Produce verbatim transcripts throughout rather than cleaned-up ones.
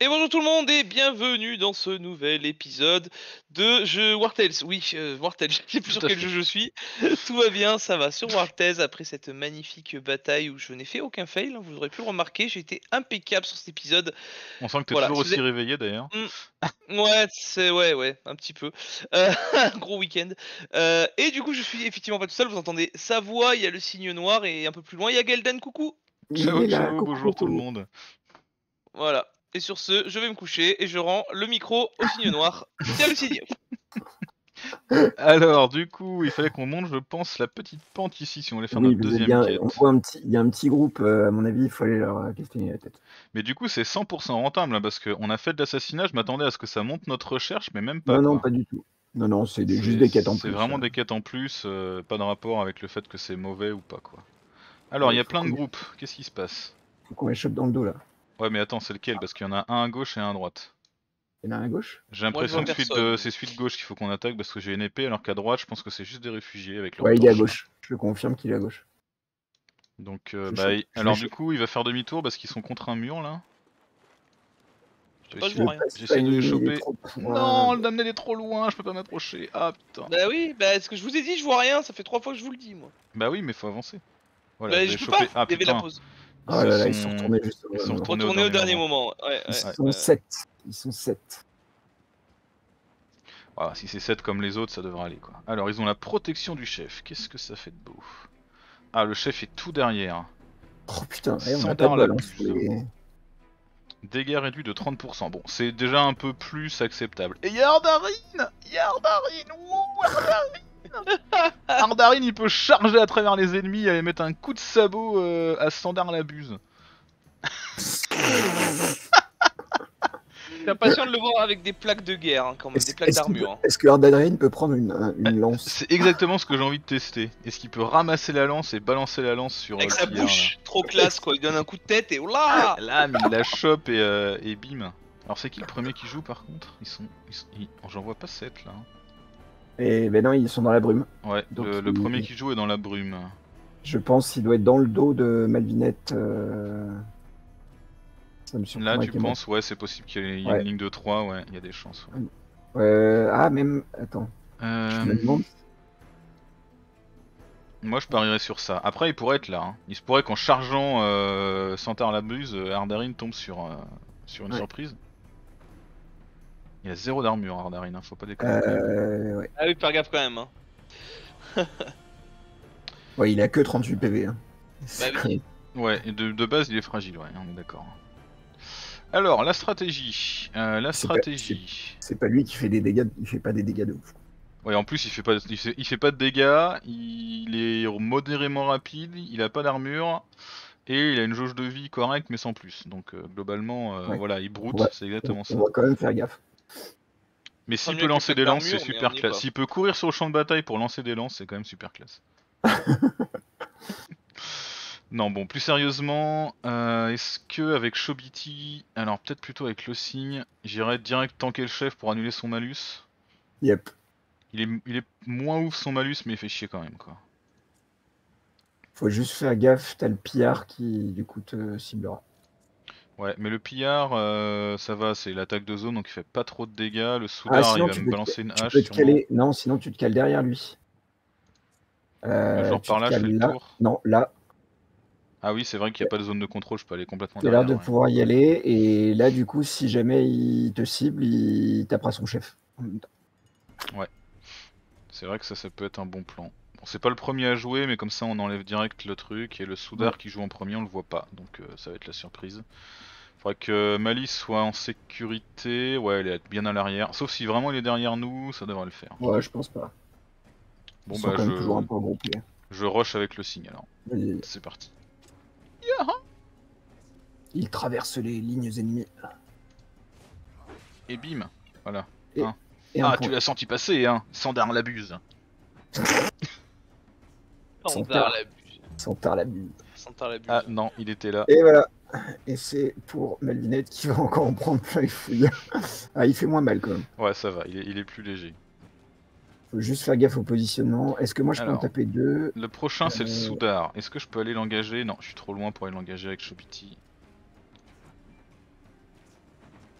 Et bonjour tout le monde et bienvenue dans ce nouvel épisode de jeu War Tales. Oui, euh, War Tales, je sais plus Tout sur à quel fait. jeu je suis. Tout va bien, ça va sur War Tales après cette magnifique bataille où je n'ai fait aucun fail. hein, Vous aurez pu le remarquer, j'ai été impeccable sur cet épisode. On sent que t'es Voilà, toujours si vous aussi êtes... réveillé d'ailleurs. Hmm, ouais, c'est ouais, ouais, un petit peu. Euh, un gros week-end. Euh, et du coup, je suis effectivement pas tout seul. Vous entendez sa voix, il y a le signe noir et un peu plus loin, il y a Geldan. Coucou. Il Ciao est là, ciao, coucou, bonjour tout le coucou. monde. Voilà. Et sur ce, je vais me coucher et je rends le micro au signe noir. Tiens le signe. Alors du coup, il fallait qu'on monte, je pense, la petite pente ici si on voulait faire Oui, notre vous êtes deuxième bien. quête. On voit un petit, il y a un petit groupe, euh, à mon avis, il faut aller leur euh, questionner la tête. Mais du coup, c'est cent pour cent rentable là, parce qu'on a fait de l'assassinat, je m'attendais à ce que ça monte notre recherche, mais même pas Non, non, quoi. pas du tout. Non, non, c'est des- juste C'est des quêtes en c'est plus. vraiment euh. des quêtes en plus, euh, pas de rapport avec le fait que c'est mauvais ou pas quoi. Alors, Ouais, il y il a faut plein de qu'on groupes, qu'est-ce qui se passe? faut qu'on les chope dans le dos là. Ouais mais attends, c'est lequel? Parce qu'il y en a un à gauche et un à droite. Il y en a un à gauche. J'ai Moi je l'impression vois que suite personne. de... c'est suite gauche qu'il faut qu'on attaque parce que j'ai une épée, alors qu'à droite, je pense que c'est juste des réfugiés avec leurs Ouais, il est à torches. là. gauche. Je le confirme qu'il est à gauche. Donc, euh, Je le bah, chope. il- Je le alors du chope. coup, il va faire demi-tour parce qu'ils sont contre un mur là. Je sais Je vais pas, je Le vois essayer, rien. passe j'essaie de les timing, il est choper. trop. Non, Ouais. le damné il est trop loin, je peux pas m'approcher. Ah putain. Bah oui, bah ce que je vous ai dit, je vois rien, ça fait trois fois que je vous le dis moi. Bah oui, mais faut avancer. Voilà, Bah je je l'ai peux pas, chopé. Ah il y avait la putain, pause. ils Oh se là là, ils sont sont, retournés juste ils au sont moment. retournés au Retourner au dernier dernier moment. moment. Ouais, Ils ouais, sont ouais. sept. Ils sont sept. Voilà, si c'est sept comme les autres, ça devrait aller quoi. Alors, ils ont la protection du chef. Qu'est-ce que ça fait de beau. Ah, le chef est tout derrière. Oh putain, ouais, on a pas Sandar de la bol hein, sur buse. les. Dégâts réduits de trente pour cent. Bon, c'est déjà un peu plus acceptable. Et y'a Ardarine Y'a Ardarine Wouh, Ardarine Ardarine, il peut charger à travers les ennemis et aller mettre un coup de sabot euh, à Sandar la buse. T'es impatient de le voir avec des plaques de guerre, hein, quand même, Est-ce des plaques est-ce qu'il peut- d'armure. hein. est-ce que Ardadrine peut prendre une, un- une lance? C'est exactement ce que j'ai envie de tester. Est-ce qu'il peut ramasser la lance et balancer la lance sur Avec euh, sa le pillard, bouche, trop classe quoi, il donne un coup de tête et oula. là Là, mais il la chope et, euh, et bim. Alors c'est qui le premier qui joue par contre? Ils sont... Ils sont... ils- oh, j'en vois pas sept là. Et ben non, ils sont dans la brume. Ouais, Donc, le, le il- premier qui joue est dans la brume. Je pense qu'il doit être dans le dos de Malvinette. euh, Ça me Là surprendrait tu qu'il y ait moi. penses, ouais c'est possible qu'il y ait il y ait Ouais. une ligne de trois, ouais, il y a des chances. Ouais. Euh, Ah, même. Attends, je Euh, me demande. Moi je parierais sur ça. Après il pourrait être là. Hein. Il se pourrait qu'en chargeant euh, Santar la buse, euh, Ardarine tombe sur, euh, sur une Ouais. surprise. Il a zéro d'armure Ardarine, hein, faut pas déconner. Euh, ouais. Ah oui, faire gaffe quand même. Hein. Ouais, il a que trente-huit P V. Hein. C'est Bah quand oui. même- Ouais, et de, de base il est fragile, ouais, on est d'accord. Alors la stratégie. Euh, la C'est pas- stratégie. C'est pas lui qui fait des dégâts, il fait pas des dégâts de ouf. Ouais, en plus il fait pas, il fait, il fait pas de dégâts, il est modérément rapide, il a pas d'armure et il a une jauge de vie correcte mais sans plus. Donc euh, globalement, euh, Ouais. voilà, il broute, Ouais. c'est On, exactement ça. on va quand même faire gaffe. Mais Sera s'il mieux peut avec lancer les des plaques lances, c'est d'armure, mais super on y est classe. pas. S'il peut courir sur le champ de bataille pour lancer des lances, c'est quand même super classe. Non, bon, plus sérieusement, euh, est-ce que avec Shobiti, alors peut-être plutôt avec le signe, j'irais direct tanker le chef pour annuler son malus. Yep. Il est, il est moins ouf son malus, mais il fait chier quand même, quoi. Faut juste faire gaffe, t'as le pillard qui du coup te ciblera. Ouais, mais le pillard, euh, ça va, c'est l'attaque de zone, donc il fait pas trop de dégâts. Le Ah, soudard, il sinon va tu me peux te, balancer une tu hache peux te sûrement. caler. Non, sinon tu te cales derrière lui. Euh, Genre tu par te là, je fais cales le là. tour. Non, là. Ah oui, c'est vrai qu'il n'y a pas de zone de contrôle, je peux aller complètement Tu as l'air derrière. de Ouais. pouvoir y aller. Et là, du coup, si jamais il te cible, il tapera son chef. en même temps. C'est vrai que ça, ça peut être un bon plan. Bon, c'est pas le premier à jouer, mais comme ça on enlève direct le truc, et le soudard Ouais. qui joue en premier, on le voit pas, donc euh, ça va être la surprise. Faudrait que Malice soit en sécurité, ouais, elle est bien à l'arrière, sauf si vraiment il est derrière nous, ça devrait le faire. Ouais, je pense pas. Bon Ils sont bah quand même toujours un je, peu regroupés. je rush avec le signe alors, Vas-y. c'est parti. Il traverse les lignes ennemies. Et bim, voilà. Et, Hein. et un Ah, point. tu l'as senti passer, hein, Sandar l'abuse. Sandar la buse. Santar la buse. Sandar la buse. Ah non, il était là. Et voilà. Et c'est pour Malvinette qui va encore en prendre plein les fouilles. Ah, il fait moins mal quand même. Ouais, ça va, il est, il est plus léger. Faut juste faire gaffe au positionnement. Est-ce que moi je peux en Alors, taper deux? Le prochain c'est le Euh, soudard. Est-ce que je peux aller l'engager? Non, je suis trop loin pour aller l'engager avec Shobiti.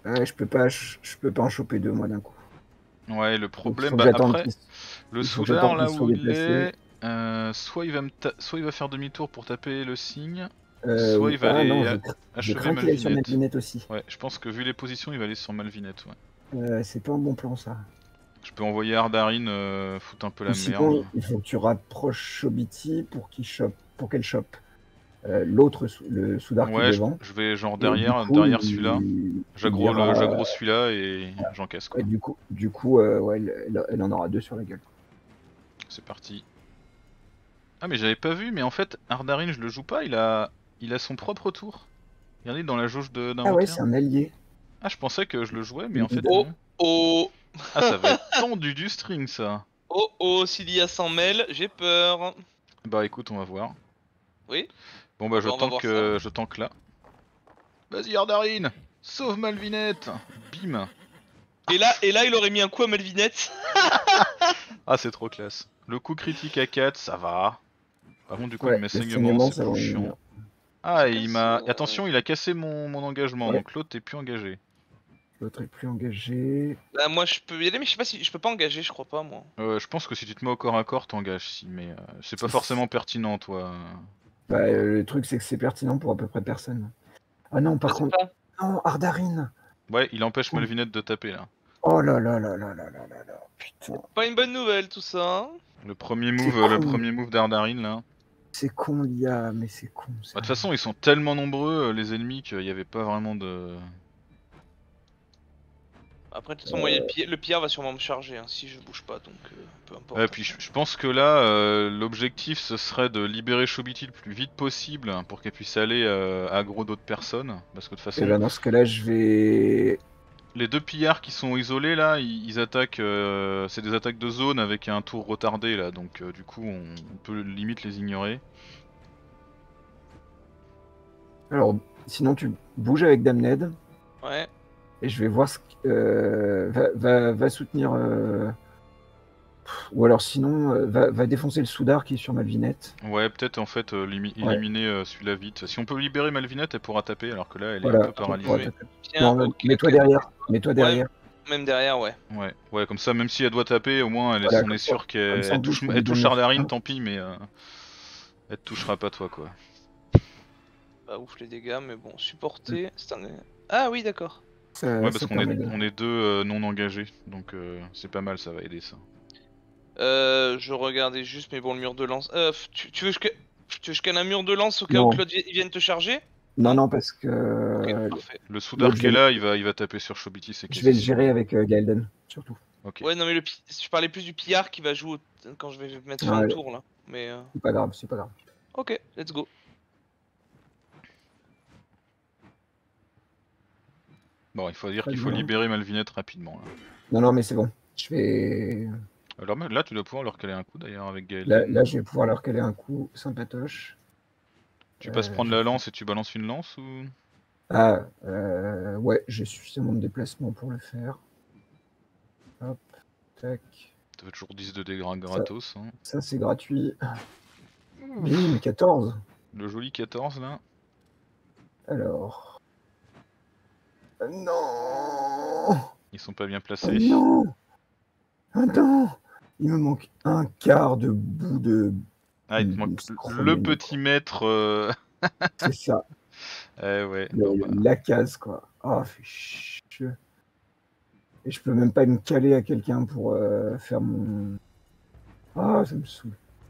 Ouais, je peux pas, je, je peux pas en choper deux moi d'un coup. Ouais, le Donc, il problème, faut que bah j'attende après, qu'il- le il faut que soudard j'attende là qu'il où soit il déplacé. est, euh, soit, il va me ta- soit il va faire demi-tour pour taper le signe, Euh, soit ou- il va ah non, aller je, a- cra- je achever crains qu'il aille sur Malvinette. Malvinette aussi. Ouais, je pense que vu les positions, il va aller sur Malvinette, ouais. Euh, c'est pas un bon plan ça. Je peux envoyer Ardarine euh, foutre un peu Ou la merde. sinon, il faut que tu rapproches Chobiti pour qu'il chope, pour qu'elle chope euh, l'autre, sou- le soudard qui est Ouais, je, devant. je vais genre Et du derrière, coup, derrière il, celui-là. il J'aggro le- ira- j'aggro celui-là et j'encaisse quoi. ouais, du coup, du coup, euh, ouais, elle, elle- elle en aura deux sur la gueule. C'est parti. Ah mais j'avais pas vu, mais en fait Ardarine je le joue pas, il a il a son propre tour. Regardez dans la jauge de- Ah ouais, d'inventaire. c'est un allié. Ah je pensais que je le jouais, mais en fait Oh non. oh Ah ça va être tendu du string ça. oh oh, s'il y a cent mêle, j'ai peur. Bah écoute, on va voir. Oui. Bon bah je Bah, on va tank, voir euh, je tank là. Vas-y Ardarine, sauve Malvinette. Bim. Et là, et là, il aurait mis un coup à Malvinette. Ah c'est trop classe. Le coup critique à quatre, ça va. Par contre du coup Ouais, il met les saignement, saignements, c'est ça plus va chiant. venir. Ah C'est et il m'a... cassé, Attention, il a cassé mon, mon engagement, Ouais. donc l'autre t'es plus engagé. L'autre est plus engagé. Bah, moi, je peux y aller, mais je sais pas si je peux pas engager, je crois pas, moi. Euh, je pense que si tu te mets au corps à corps, t'engages si, mais euh, c'est pas forcément pertinent toi. Bah, euh, le truc, c'est que c'est pertinent pour à peu près personne. Ah non, par Je sais contre. pas. Non, Ardarine. Ouais, il empêche Oh. Malvinette de taper là. Oh là là là là là là là là. Putain. Pas une bonne nouvelle, tout ça. Hein. Le premier move, C'est euh, le con. premier move d'Ardarine là. C'est con, l'I A, mais c'est con. ça. Bah, de toute façon, ils sont tellement nombreux euh, les ennemis qu'il y avait pas vraiment de. Après, de toute façon, moi, y a le, pi- le pillard va sûrement me charger hein, si je bouge pas, donc euh, peu importe. Ouais, puis je je pense que là, euh, l'objectif ce serait de libérer Chobiti le plus vite possible pour qu'elle puisse aller euh, aggro d'autres personnes. Parce que de toute Et façon, ben, dans ce cas-là, je vais. les deux pillards qui sont isolés là, ils, ils attaquent. euh, c'est des attaques de zone avec un tour retardé là, donc euh, du coup on, on peut limite les ignorer. Alors, sinon, tu bouges avec Damned Ouais. et je vais voir ce que. euh, va, va, va soutenir. euh, Ou alors, sinon, euh, va, va défoncer le soudard qui est sur Malvinette. Ouais, peut-être en fait euh, limi- Ouais. éliminer euh, celui-là vite. Si on peut libérer Malvinette, elle pourra taper alors que là elle est Voilà. un peu paralysée. Ouais, Tiens, non, ok, mets-toi ok. derrière. Mets-toi derrière. Même derrière, ouais. Ouais, ouais, comme ça, même si elle doit taper, au moins elle est, Voilà, on comme est ça- sûr qu'elle comme ça, elle on touche, bouge, elle on touche bouge. Ardarine, tant pis, mais euh, elle te touchera pas toi quoi. Bah, ouf les dégâts, mais bon, supporter. C'est un. Ah oui, d'accord. Ça- Ouais, parce ça qu'on est, permet de- on est deux euh, non engagés, donc euh, c'est pas mal, ça va aider ça. Euh, je regardais juste, mais bon, le mur de lance. Euh, f- tu, tu veux que je, ca- tu veux que je canne un mur de lance au cas Non. où Claude vi- vienne te charger? Non, non, parce que Ok, euh, parfait. Le soudard l'autre, qui est je vais- là, il va, il va taper sur Chobiti, c'est je vais le quasi sûr. gérer avec euh, Gaelden, surtout. Ok. Ouais, non, mais le pi- je parlais plus du pillard qui va jouer au- quand je vais mettre fin Ouais. au tour là. Mais euh, C'est pas grave, c'est pas grave. ok, let's go. Bon, il faut dire Très qu'il faut bien. libérer Malvinette rapidement. Là. Non, non, mais c'est bon. Je vais. Alors mais là, tu dois pouvoir leur caler un coup d'ailleurs avec Gaël. Là, là, je vais pouvoir leur caler un coup sympatoche. Tu passes Euh, prendre je- la lance et tu balances une lance ou... Ah, euh, ouais, j'ai suffisamment de déplacement pour le faire. Hop, tac. Ça fait toujours dix de dégâts gratos. Hein. Ça, c'est gratuit. Oui, mais quatorze. Le joli quatorze là. Alors. Euh, Non. Ils sont pas bien Oh placés. non. Attends. Il me manque un quart de bout de. Ah, il te Une manque scroll, le une- petit maître. euh, C'est ça. Eh ouais. Le- bon, bah. La case, quoi. Ah, fait chier. Et je peux même pas me caler à quelqu'un pour euh, faire mon. Ah, ça me saoule.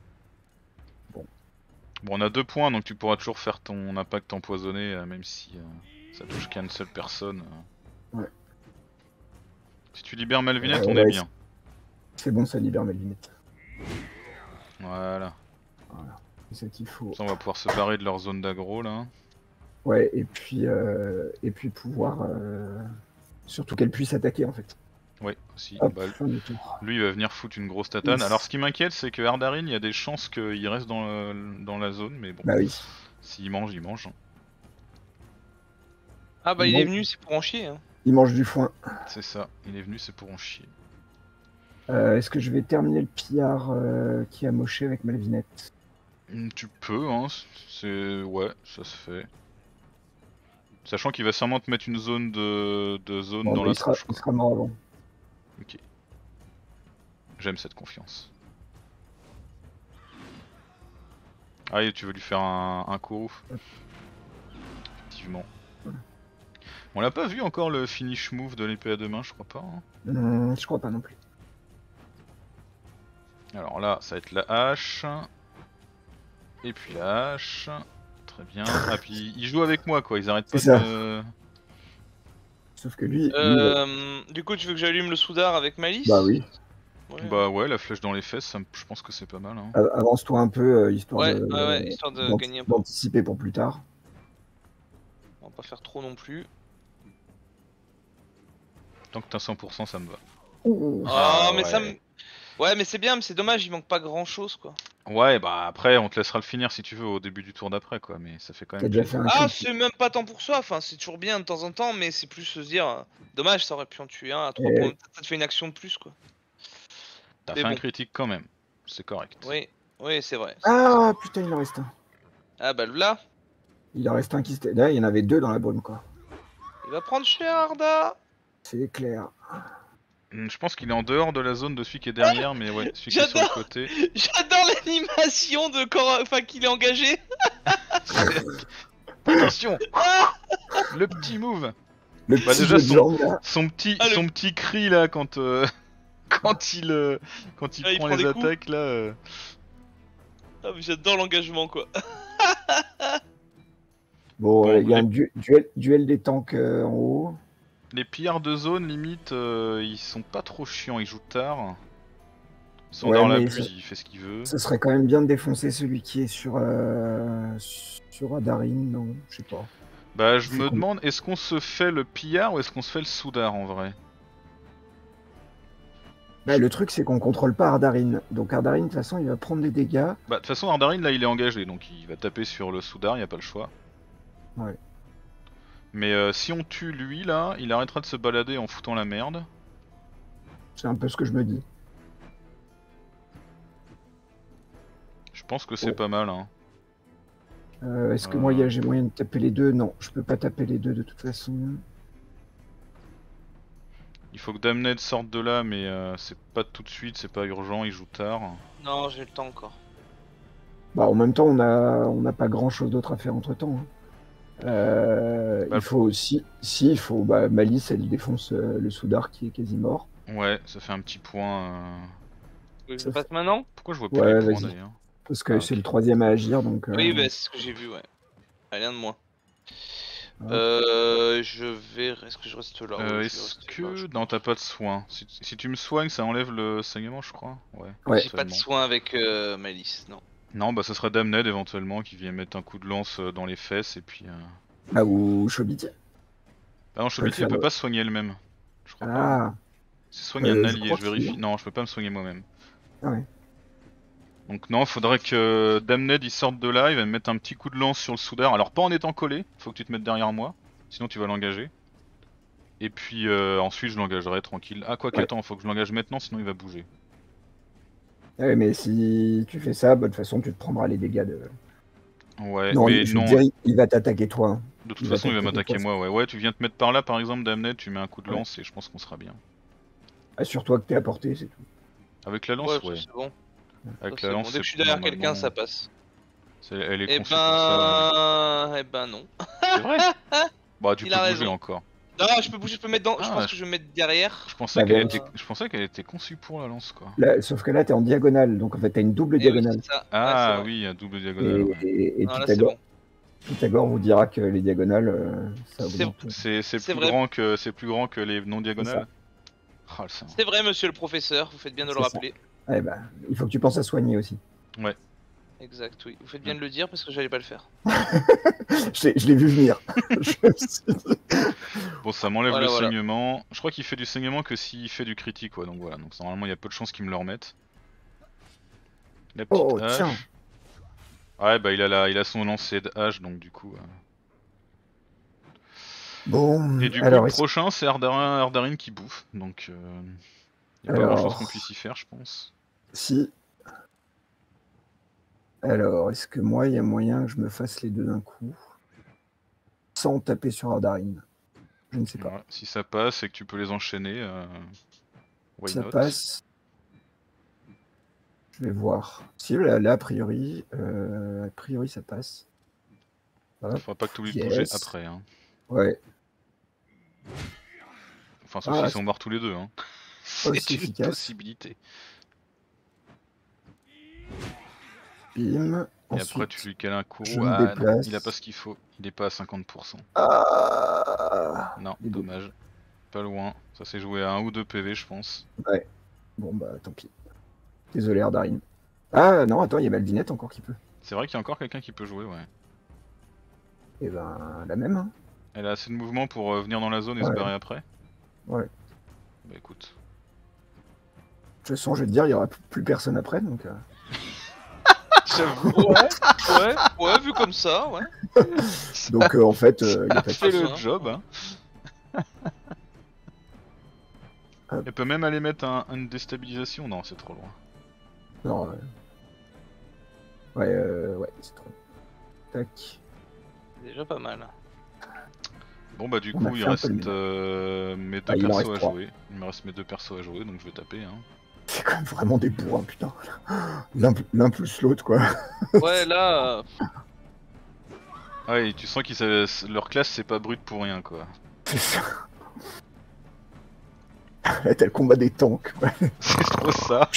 Bon, on a deux points, donc tu pourras toujours faire ton impact empoisonné, euh, même si euh, ça touche qu'à une seule personne. euh. Ouais. Si tu libères Malvinette, Euh, on ouais, est bien. C'est bon, ça libère mes limites. Voilà. C'est ça qu'il faut. Comme ça, on va pouvoir se barrer de leur zone d'aggro là. Ouais, et puis, euh, et puis pouvoir. euh, Surtout qu'elle puisse attaquer, en fait. Ouais, aussi. Hop, Bah, fin du tour. lui, il va venir foutre une grosse tatane. Yes. Alors, ce qui m'inquiète, c'est que Ardarine, il y a des chances qu'il reste dans, le- dans la zone, mais bon. Bah oui. S'il mange, il mange. Ah bah, il Bon. est venu, c'est pour en chier. Hein. Il mange du foin. C'est ça. Il est venu, c'est pour en chier. Euh, Est-ce que je vais terminer le pillard euh, qui a moché avec Malvinette? Hmm, Tu peux, hein. C'est. Ouais, ça se fait. Sachant qu'il va sûrement te mettre une zone de, de zone Bon, dans bah, la il, sera, tronche, il quoi. sera mort avant. Ok. J'aime cette confiance. Ah, et tu veux lui faire un, un Kourou. Effectivement. On l'a pas vu encore le finish move de l'épée à deux mains, je crois pas. Hein. Hum, je crois pas non plus. Alors là, ça va être la hache. Et puis la hache. Très bien. Ah, puis ils jouent avec moi, quoi. Ils arrêtent pas C'est de ça. me... Sauf que lui, lui il a- Euh, du coup, tu veux que j'allume le soudard avec Malice? bah oui. Ouais, Bah ouais, la flèche dans les fesses, ça me- je pense que c'est pas mal. Hein. A- Avance-toi un peu, euh, histoire ouais, de ouais, ouais, histoire de d'ant- gagner un peu. d'anticiper pour plus tard. On va pas faire trop non plus. Tant que t'as cent pour cent, ça me va. Ouh. Ah, Ah, mais ça ouais. me. Ouais, mais c'est bien, mais c'est dommage, il manque pas grand chose quoi. Ouais, bah après, on te laissera le finir si tu veux au début du tour d'après, quoi. Mais ça fait quand T'as même déjà fait plaisir. un Ah, crit. c'est même pas tant pour ça, enfin, c'est toujours bien de temps en temps, mais c'est plus se dire. euh, Dommage, ça aurait pu en tuer un à trois Et- points. Ça te fait une action de plus quoi. T'as mais fait un bon. critique quand même. C'est correct. Oui, oui, c'est vrai. Ah putain, il en reste un. Ah bah là, Il en reste un qui se. Là, il y en avait deux dans la brume, quoi. il va prendre cher Arda. C'est clair. Hmm, Je pense qu'il est en dehors de la zone de celui qui est derrière, mais ouais, celui qui est sur le J'adore. côté. J'adore l'animation de quand, enfin, qu'il est engagé. Attention, Ah le petit move. Le Bah, petit déjà, jeu de son- jambes, là. Son petit, Ah, le- son petit cri là quand euh, quand il euh, quand il Ah, il prend prend les des coups. attaques là. euh, Ah, mais j'adore l'engagement quoi. Bon, Bon, euh, il y a les- un du- duel, duel des tanks euh, en haut. Les pillards de zone limite, euh, ils sont pas trop chiants, ils jouent tard. Son Ouais, dans mais l'abus, ça- il fait ce qu'il veut. Ce serait quand même bien de défoncer celui qui est sur euh, sur Adarin, non, je sais pas. Bah, je C'est me com- demande, est-ce qu'on se fait le pillard ou est-ce qu'on se fait le soudard en vrai? Bah, le truc, c'est qu'on contrôle pas Ardarin. Donc Ardarin, de toute façon, il va prendre des dégâts. Bah, de toute façon, Ardarin là il est engagé donc il va taper sur le soudard, y a pas le choix. Ouais. Mais euh, si on tue lui là, il arrêtera de se balader en foutant la merde. C'est un peu ce que je me dis. Je pense que c'est Oh. pas mal hein. Euh, Est-ce que Euh. moi, il y a- j'ai moyen de taper les deux? Non, je peux pas taper les deux de toute façon. Il faut que Damned sorte de là, mais euh, c'est pas tout de suite, c'est pas urgent, il joue tard. Non, j'ai le temps encore. Bah, en même temps, on a, on n'a pas grand chose d'autre à faire entre temps. Bah, il faut aussi, si, il faut, bah, Malice, elle défonce euh, le Soudar qui est quasi mort. Ouais, ça fait un petit point. euh, Je Ça passe maintenant? Pourquoi je vois plus Ouais, les points vas-y. d'ailleurs? Parce que Ah, c'est ok. le troisième à agir, donc. euh, Oui, bah, c'est ce que j'ai vu, ouais. Rien de moins. Ouais. Euh, je vais. Est-ce que je reste là? Euh, Ouais, je vais Est-ce rester là, que. je Non, pense. t'as pas de soin. Si, si tu me soignes, ça enlève le saignement, je crois. Ouais. Ouais. J'ai pas de seulement. soin avec euh, Malice, non. Non, bah ça serait Damned éventuellement qui vient mettre un coup de lance euh, dans les fesses et puis. Euh... Bah, ou Chobiti. Ah non, Chobiti, elle faire peut le- pas se soigner elle-même. Je crois pas. Ah, C'est soigner euh, un je allié, crois je que vérifie. si. Non, je peux pas me soigner moi-même. ah ouais. Donc non, faudrait que Damned il sorte de là, il va me mettre un petit coup de lance sur le soudard. Alors pas en étant collé, faut que tu te mettes derrière moi, sinon tu vas l'engager. Et puis euh, ensuite je l'engagerai tranquille. Ah quoi Ouais. qu'attends, faut que je l'engage maintenant sinon il va bouger. Ouais, mais si tu fais ça, bah, de toute façon, tu te prendras les dégâts de. Ouais, non, mais je non, veux dire, il- il va t'attaquer toi. hein. de toute il va façon il va t'attaquer m'attaquer toi. moi, ouais. Ouais, tu viens te mettre par là par exemple Damned, tu mets un coup de Ouais. lance et je pense qu'on sera bien. Assure-toi que t'es à portée, c'est tout. Avec la Ouais, lance, ça, ouais. c'est bon. Avec Ça, la c'est bon. lance, Dès que je suis c'est derrière normalement- quelqu'un, ça passe. c'est- Elle est Eh conçue pour ça. ben. Eh ben non. Ouais. C'est vrai. Bah tu Il peux a bouger raison. encore. Non, je peux bouger, je peux mettre dans. Je Ah, pense je- que je vais mettre derrière. Je pensais Bah, qu'elle ben, était, je pensais qu'elle était conçue pour la lance quoi. Là, sauf que là, t'es en diagonale, donc en fait, t'as une double Eh oui, diagonale. c'est ça. Ah Ouais, c'est oui, à double et, diagonale. Ouais. et, et vrai. Ah, là, c'est Pythagore, bon. Pythagore vous dira que les diagonales, euh, ça C'est- augmente. C'est c'est C'est plus vrai. grand que c'est plus grand que les non diagonales. Ah, le sang. C'est vrai, monsieur le professeur, vous faites bien de le C'est ça. rappeler. Eh ben, il faut que tu penses à soigner aussi. Exact, oui. Vous faites bien de le dire parce que j'allais pas le faire. je l'ai- je l'ai vu venir. Je me suis dit- Bon, ça m'enlève Voilà, le voilà. saignement. Je crois qu'il fait du saignement que s'il fait du critique, ouais. Donc voilà. Donc normalement, il y a peu de chances qu'il me le remette. La petite Oh, hache. tiens. Ouais, bah il a la, il a son lancer de hache, donc du coup. euh. Bon, Et du coup, alors, le est-ce- prochain, c'est Ardarin, Ardarin qui bouffe. Donc, euh... y a pas Alors. grand chose qu'on puisse y faire, je pense. si. Alors, est-ce que moi, il y a moyen que je me fasse les deux d'un coup? sans taper sur Ardarin. Je ne sais pas. Ouais, si ça passe et que tu peux les enchaîner, euh... why Ça not? passe. Je vais voir. Si là, là a priori, euh, a priori ça passe. Hop, Faudra pas que tu oublies de yes. bouger après. Hein. Ouais. Enfin, sauf Ah, s'ils sont morts tous les deux. Hein. C'est aussi une efficace. possibilité. Bim. Et Ensuite, après, tu lui cales un coup. je me Ah non, déplace. il a pas ce qu'il faut. Il est pas à cinquante pour cent. Ah Non, il est beau. dommage. Pas loin. Ça s'est joué à un ou deux P V, je pense. Ouais. Bon bah tant pis. Désolé Ardarin. Ah non, attends, il y a Malvinette encore qui peut. C'est vrai qu'il y a encore quelqu'un qui peut jouer, ouais. Et ben la même. Hein. Elle a assez de mouvement pour euh, venir dans la zone et Ouais. se barrer après. Ouais. Bah écoute. De toute façon, je vais te dire, il y aura plus personne après, donc. Euh... J'avoue, ouais, ouais, ouais, vu comme ça, ouais. Donc euh, en fait, euh, il y a Ça pas de fait souci. le hein. job, hein. Hop. Elle peut même aller mettre un, une déstabilisation. Non, c'est trop loin. Non, ouais. Ouais, euh, ouais, c'est trop. Tac. C'est déjà pas mal. Bon bah du On a coup il fait un peu reste le ménage. euh, mes deux Ah, il en persos reste à trois. jouer. Il me reste mes deux persos à jouer donc je vais taper hein. C'est quand même vraiment des bourrins, putain. L'un l'un plus l'autre, quoi. Ouais, là, euh, Ouais et tu sens qu'ils savent- leur classe c'est pas brut pour rien quoi. C'est ça. Là, t'as le combat des tanks, quoi. C'est trop ça.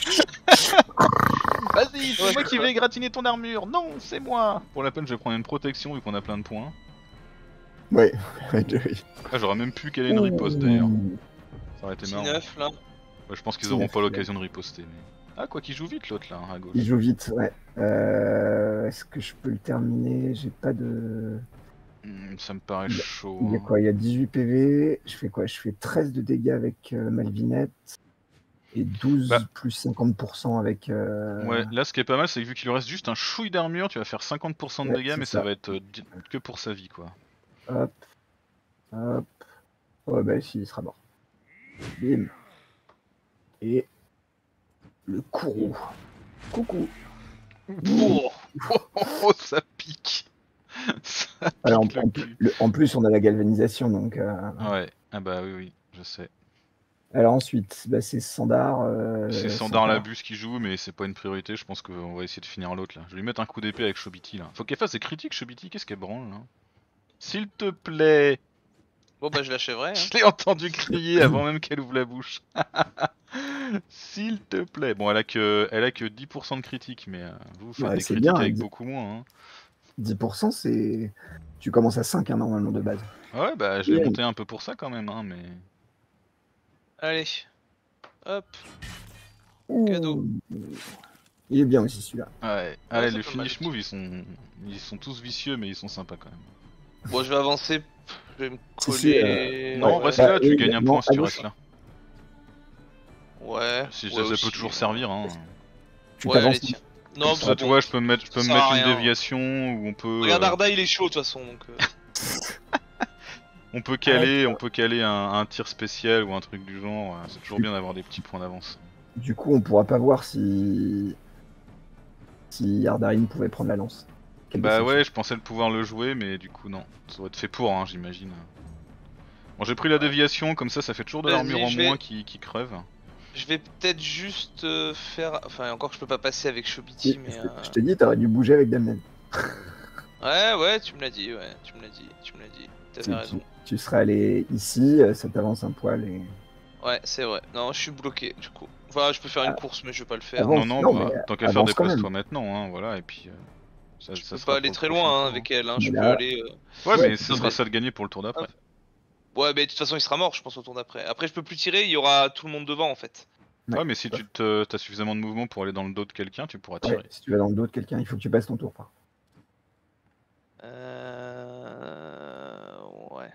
Vas-y, c'est Ouais, moi c'est qui ça. vais égratigner ton armure. Non, c'est moi. Pour la peine je vais prendre une protection vu qu'on a plein de points. Ouais. Ah j'aurais même pu caler une riposte d'ailleurs. Ça aurait été petit marrant. neuf là. Ouais, je pense qu'ils Petit auront neuf, pas ouais. l'occasion de riposter. Mais... Ah quoi qu'il joue vite l'autre là, hein, à gauche. Il joue vite, ouais. Euh, Est-ce que je peux le terminer? J'ai pas de... Hmm, ça me paraît Il y a- chaud. Il y a hein. quoi? Il y a dix-huit P V. Je fais quoi? Je fais treize de dégâts avec euh, Malvinette. Et douze Bah. plus cinquante pour cent avec... euh, Ouais, là ce qui est pas mal c'est que vu qu'il lui reste juste un chouille d'armure, tu vas faire cinquante pour cent de Ouais, dégâts c'est mais ça. ça. va être euh, di- que pour sa vie quoi. Hop. Hop. Oh bah si, il sera mort. Bim. Et... Le courroux. Coucou. Oh, oh, ça pique. Ça Alors, en, pique le en- cul. le- en plus, on a la galvanisation, donc... euh, Ouais, ah bah oui, oui, je sais. Alors ensuite, bah, c'est Sandar. euh, C'est Sandar Labus qui joue, mais c'est pas une priorité, je pense qu'on va essayer de finir l'autre là. Je vais lui mettre un coup d'épée avec Shobiti là. Faut qu'elle fasse des critiques, Shobiti, qu'est-ce qu'elle branle là? S'il te plaît. Bon bah je l'achèverai. Hein. Je l'ai entendu crier avant même qu'elle ouvre la bouche. S'il te plaît. Bon, elle a que, elle a que dix pour cent de critiques, mais euh, vous, vous faites Ouais, des c'est critiques bien, avec dix- beaucoup moins. Hein. dix pour cent, c'est... Tu commences à cinq, hein, normalement, de base. Ouais, bah je l'ai Yeah. monté un peu pour ça quand même, hein, mais... Allez. Hop. Ouh. Cadeau. Il est bien aussi, celui-là. Ouais, allez, ça les peut mal finish aussi. moves, ils sont... ils sont tous vicieux, mais ils sont sympas quand même. Bon, je vais avancer. Je vais me Si, si, coller. Non, ouais. reste Bah, là, tu oui, gagnes un non, point si à tu gauche. restes là. Ouais. Si, ouais, ça, ça aussi, peut toujours ouais. servir, hein. Tu Ouais, t'avances. allez, tiens. Non, Comme bon, ça, tu bon, vois, je peux me mettre, je peux me ça mettre sert à une rien. déviation, ou on peut... Regarde euh, Arda, il est chaud de toute façon. Donc, euh, on peut caler, Ah, on peut caler un, un tir spécial ou un truc du genre, euh, c'est toujours bien d'avoir des petits points d'avance. Du coup, on pourra pas voir si... Si Ardarin pouvait prendre la lance. Quelle Bah déception. ouais, je pensais le pouvoir le jouer, mais du coup non. Ça aurait été fait pour, hein, j'imagine. Bon, j'ai pris la déviation, comme ça, ça fait toujours de Vas-y, l'armure en je vais- moins qui, qui crève. je vais peut-être juste euh, faire. Enfin, encore, je peux pas passer avec Je, Shobiti, mais. je- euh, je t'ai dit, t'aurais dû bouger avec Damnen. Ouais, ouais, tu me l'as dit, ouais, tu me l'as dit, tu me l'as dit. Tu, T'avais raison. tu- tu serais allé ici, euh, ça t'avance un poil et... Ouais, c'est vrai. Non, je suis bloqué du coup. Enfin, je peux faire une course, mais je vais pas le faire. Avance, non, non, non, bah, mais tant qu'à faire, avance quand déplace-toi même. maintenant, hein, voilà, et puis... euh, ça, Je ça peux sera pas aller pour le très prochain loin tour, hein, hein. avec elle, hein. Mais je là- peux aller. euh, Ouais, Ouais, mais ce non, sera mais- ça de gagner pour le tour d'après. Ouais, mais de toute façon, il sera mort, je pense, au tour d'après. Après, je peux plus tirer, il y aura tout le monde devant en fait. Ouais. Ouais, mais si tu te, t'as suffisamment de mouvement pour aller dans le dos de quelqu'un, tu pourras Ouais, tirer. si tu vas dans le dos de quelqu'un, il faut que tu passes ton tour. Par. Euh. Ouais.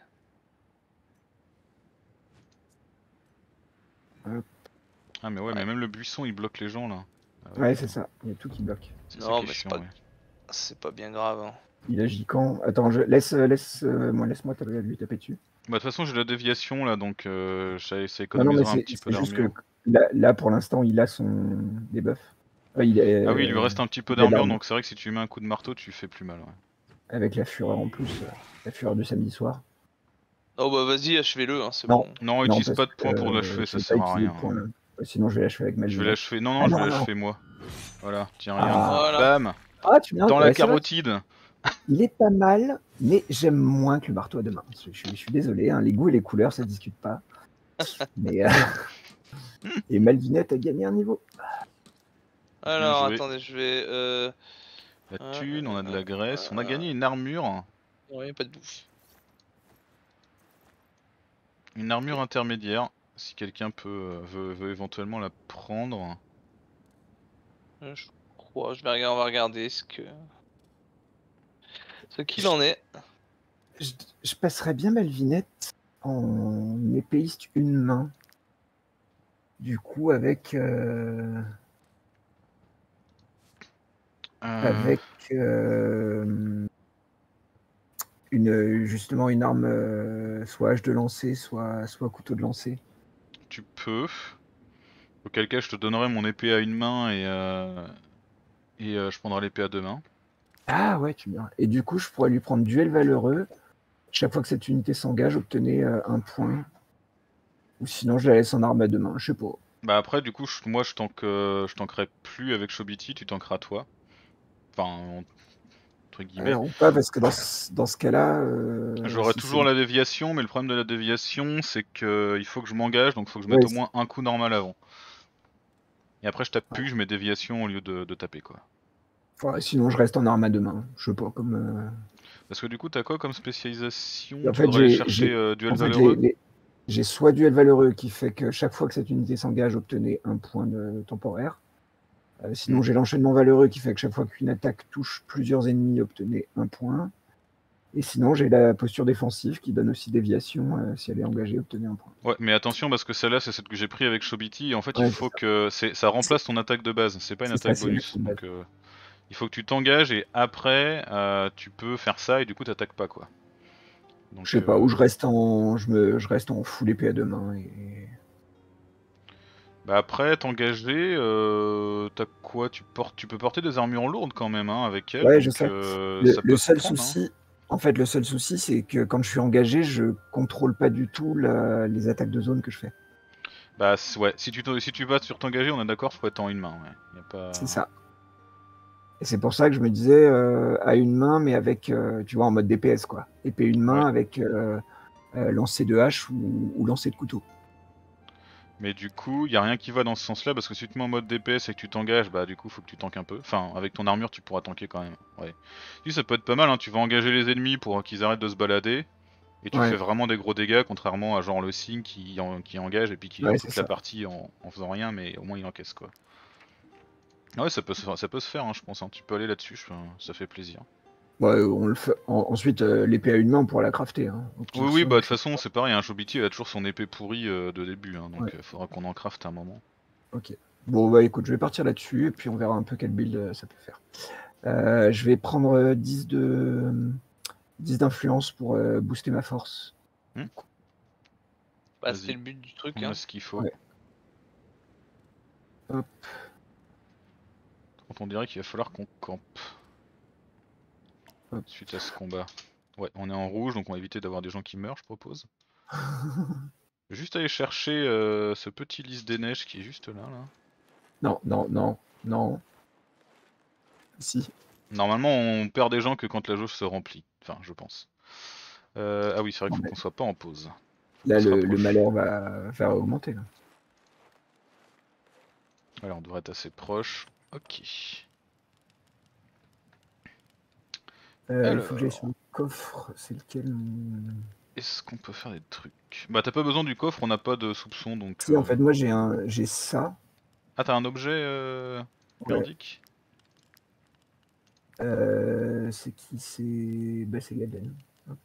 Ah, mais ouais, Ouais. mais même le buisson, il bloque les gens, là. Ah Ouais, c'est ça. Il y a tout qui bloque. C'est ça Non, qui est mais c'est chiant, pas- ouais. C'est pas bien grave. Hein. Il agit quand? Attends, je... laisse, euh, laisse, euh, moi, laisse-moi taper- lui taper dessus. Bah, de toute façon, j'ai la déviation, là, donc euh, ça, ça Non, non, mais économisera un c'est petit peu c'est juste que d'armure. là, là, pour l'instant, il a son debuff. Ouais, il est, Ah oui, il lui reste un petit peu il a d'armure, l'armure. donc c'est vrai que si tu lui mets un coup de marteau, tu lui fais plus mal, ouais. avec la fureur en plus, euh, la fureur du samedi soir. Oh bah vas-y, achevez-le, hein, c'est Non. bon. Non, Non, utilise parce pas de points que, pour euh, l'achever, ça j'ai sert pas à utilisé rien. de points, hein. Sinon je vais l'achever avec ma Je vais l'achever. Non, non, Ah je non, vais non. l'achever moi. Voilà, tiens, Ah. regarde. Voilà. Bam. Ah, tu viens. Dans la ouais, c'est vrai. carotide. Il est pas mal, mais j'aime moins que le marteau à deux mains. Je, je- je suis désolé, hein, les goûts et les couleurs, ça se discute pas. Mais euh, et Malvinette a gagné un niveau. Alors, joué. attendez, je vais... Euh... La un, thune, on a de la un, graisse, on a un, gagné une armure. Ouais, pas de bouffe. Une armure intermédiaire, si quelqu'un peut euh, veut, veut éventuellement la prendre. Euh, Je crois, je vais regarder, on va regarder ce que... Ce qu'il en est. Je, je passerais bien Malvinette en épéiste une main. Du coup, avec euh, Euh, avec euh, une justement une arme euh, soit hache de lancer, soit soit couteau de lancer. tu peux. Auquel cas je te donnerai mon épée à une main et, euh, et euh, je prendrai l'épée à deux mains. Ah ouais, tu bien. Et du coup, je pourrais lui prendre duel valeureux. Chaque fois que cette unité s'engage, obtenez euh, un point. Ou sinon, je la laisse en arme à deux mains. Je sais pas. Bah après du coup je- moi je tank, euh, je tankerai plus avec Shobiti, tu tankeras toi. Enfin en- entre guillemets. Alors, ou pas, parce que dans ce, dans ce cas-là. euh, J'aurai si toujours c'est- la déviation, mais le problème de la déviation c'est que il faut que je m'engage, donc il faut que je mette Ouais, au moins un coup normal avant. Et après je tape Ouais. plus, je mets déviation au lieu de, de taper quoi. Enfin, sinon, je reste en arme à deux mains. Je sais pas, comme. euh, Parce que du coup t'as quoi comme spécialisation? En Tu fait, voudrais aller j'ai chercher j'ai- euh, duel en fait, valeureux? les- les- j'ai soit duel valeureux qui fait que chaque fois que cette unité s'engage, obtenez un point de temporaire. Euh, sinon, Hmm. j'ai l'enchaînement valeureux qui fait que chaque fois qu'une attaque touche plusieurs ennemis, obtenez un point. Et sinon, j'ai la posture défensive qui donne aussi déviation. Euh, si elle est engagée, obtenez un point. Ouais, mais attention parce que celle-là c'est celle que j'ai pris avec Shobiti et en fait il Ouais, faut que c'est ça remplace ton attaque de base, c'est pas une c'est ça, attaque c'est une bonus. action de base. Donc euh, il faut que tu t'engages et après euh, tu peux faire ça et du coup t'attaques pas quoi. Donc, Je sais pas, euh, où je reste en, je me, je reste en full épée à deux mains. Et... Bah après t'engager, euh, t'as quoi? Tu portes, tu peux porter des armures lourdes quand même hein, avec elle, Ouais, donc je sais. euh, Le, ça le peut se seul prendre. Hein. souci, en fait, le seul souci, c'est que quand je suis engagé, je contrôle pas du tout la- les attaques de zone que je fais. Bah c- ouais, si tu te- si tu vas sur t'engager, on est d'accord, faut être en une main. Ouais. Y a pas... C'est ça. Et c'est pour ça que je me disais euh, à une main, mais avec, euh, tu vois, en mode D P S, quoi. Épée une main Ouais. avec euh, euh, lancer de hache ou, ou lancer de couteau. Mais du coup, y a rien qui va dans ce sens-là parce que si tu te mets en mode D P S et que tu t'engages, bah du coup faut que tu tankes un peu. Enfin, avec ton armure, tu pourras tanker quand même. Ouais. Si ça peut être pas mal, hein. Tu vas engager les ennemis pour qu'ils arrêtent de se balader et tu Ouais. fais vraiment des gros dégâts, contrairement à genre le Sing qui, en- qui engage et puis qui Ouais, dure c'est toute la ça. partie en, en faisant rien, mais au moins il encaisse quoi. Ouais, ça peut se faire, ça peut se faire, hein, je pense. Hein. Tu peux aller là-dessus, je- ça fait plaisir. Ouais, on le fait. En- ensuite, euh, l'épée à une main, on pourra la crafter. Hein, au petit Oui, oui, feu, bah de toute je sais façon, c'est pareil, un Shobiti il a toujours son épée pourrie euh, de début, hein, donc Ouais. euh, faudra qu'on en crafte à un moment. Ok. Bon, bah écoute, je vais partir là-dessus et puis on verra un peu quel build euh, ça peut faire. Euh, je vais prendre euh, dix de dix d'influence pour euh, booster ma force. Hmm. Bah, Vas-y. c'était le but du truc. On Hein. a ce qu'il faut. Ouais. Hop. Quand on dirait qu'il va falloir qu'on campe. Hop. Suite à ce combat. Ouais, on est en rouge, donc on va éviter d'avoir des gens qui meurent, je propose. Je vais juste aller chercher euh, ce petit lys des neiges qui est juste là, là. Non, non, non, non. Si. Normalement, on perd des gens que quand la jauge se remplit. Enfin, je pense. Euh, ah oui, c'est vrai qu'il Non, faut mais qu'on soit pas en pause. là, On se le, le rapproche. malheur va, va augmenter. Là. Voilà, on devrait être assez proche. Ok. Euh, il Alors. faut que j'aille sur le coffre. C'est lequel mon- Est-ce qu'on peut faire des trucs? Bah t'as pas besoin du coffre, on n'a pas de soupçon donc... Si, en euh, fait, moi, j'ai un, j'ai ça. Ah t'as un objet euh... Ouais. merdique? Euh, c'est qui? C'est bah, c'est Gaben. Hop.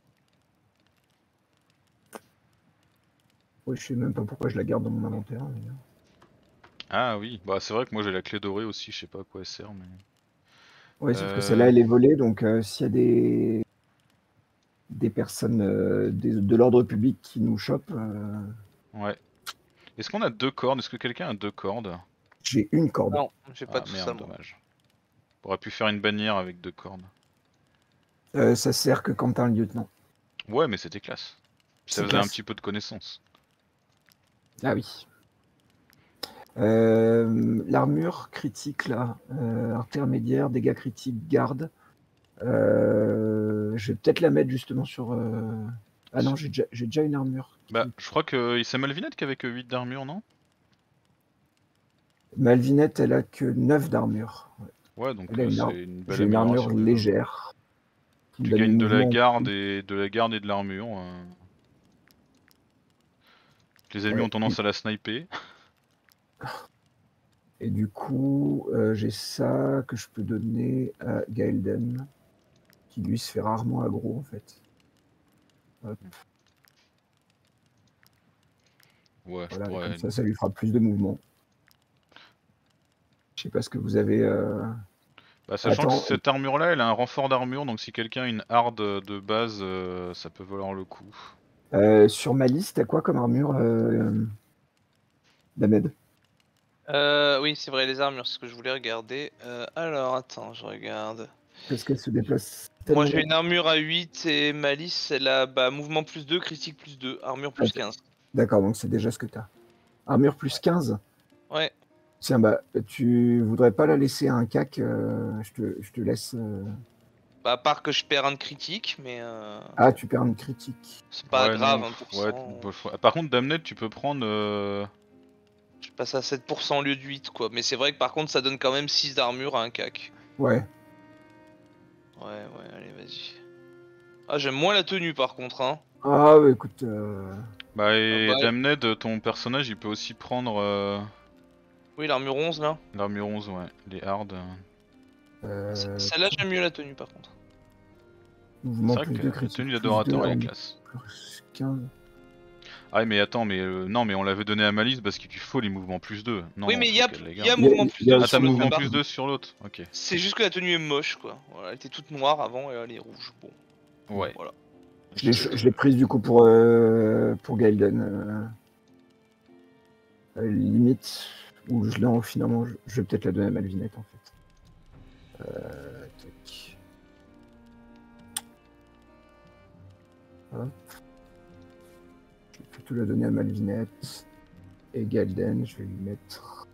Ouais, je sais même pas pourquoi je la garde dans mon inventaire. mais- Ah oui, bah c'est vrai que moi j'ai la clé dorée aussi, je sais pas à quoi elle sert mais... Ouais, sauf Euh, que celle-là, elle est volée, donc euh, s'il y a des, des personnes euh, des- de l'ordre public qui nous chopent, euh, Ouais. Est-ce qu'on a deux cordes? Est-ce que quelqu'un a deux cordes? j'ai une corde. Non, j'ai pas Ah tout ça, merde, moi. dommage. On aurait pu faire une bannière avec deux cordes. Euh, ça sert que quand t'as un lieutenant. Ouais, mais c'était classe. Puis ça C'est faisait un classe. petit peu de connaissance. Ah oui. Euh, L'armure critique, là, euh, intermédiaire, dégâts critiques, garde. Euh, je vais peut-être la mettre justement sur... euh, Ah non, j'ai déjà, j'ai déjà une armure. Bah, je crois que c'est Malvinette qui avait que huit d'armure, non? Malvinette, elle a que neuf d'armure. Ouais, donc Elle a euh, une c'est ar- une belle J'ai une armure amélioration déjà. légère. Qui me Tu donne du gagnes de la mouvement. garde et de la garde et de l'armure. euh. Les ennemis Ouais. ont tendance à la sniper. Et du coup, euh, j'ai ça que je peux donner à Gaelden, qui lui se fait rarement aggro en fait. Hop, Ouais, je voilà, pourrais. comme ça, ça lui fera plus de mouvement. Je sais pas ce que vous avez. euh, Bah, sachant que Attends, cette armure là, elle a un renfort d'armure, donc si quelqu'un a une hard de base, euh, ça peut valoir le coup. euh, sur ma liste, t'as quoi comme armure, euh, Damed? Euh, oui, c'est vrai, les armures, c'est ce que je voulais regarder. Euh, alors, attends, je regarde. Parce qu'elle se déplace Moi, tellement. j'ai une armure à huit et Malice, elle a bah, mouvement plus deux, critique plus deux, armure plus Attends, quinze. d'accord, donc c'est déjà ce que t'as. Armure plus quinze. Ouais. Tiens, bah, tu voudrais pas la laisser à un cac, euh, je, te, je te laisse. euh, Bah, à part que je perds un de critique, mais euh, Ah, tu perds une critique. c'est pas Ouais, grave, non, pff, ouais, un pour cent. bof, ouais. Par contre, Damned, tu peux prendre. euh, Je passe à sept pour cent au lieu de huit, quoi. Mais c'est vrai que par contre, ça donne quand même six d'armure à un cac. Ouais. Ouais, ouais, allez, vas-y. Ah, j'aime moins la tenue, par contre, hein. Ah, ouais, écoute. euh, Bah, Ah et bah, Damned, ton personnage, il peut aussi prendre euh, oui, l'armure onze, là. l'armure onze, ouais, les hards. euh. C- euh, Celle-là, j'aime mieux la tenue, par contre. Mouvement C'est vrai plus que de la critique, tenue plus d'adorateur, deux, elle est armure classe. plus quinze. Ah, ouais, mais attends, mais euh, non, mais on l'avait donné à Malice parce qu'il lui faut les mouvements plus deux. Non, Oui, non, mais il faut y a, qu'elle les il y a garde. Il y a, mouvement plus il y a deux Ah, t'as sur aussi le mouvement tabac. plus deux sur l'autre. Ok. C'est juste que la tenue est moche, quoi. Voilà, elle était toute noire avant et elle est rouge. Bon, Ouais. voilà. Je l'ai je l'ai prise du coup pour, euh, pour Gaelden. euh, euh, limite, ou je l'ai finalement, je, je vais peut-être la donner à Malvinette en fait. Euh, tac. Hop. Je vais plutôt la donner à Malvinette. Et Gaelden, je vais lui mettre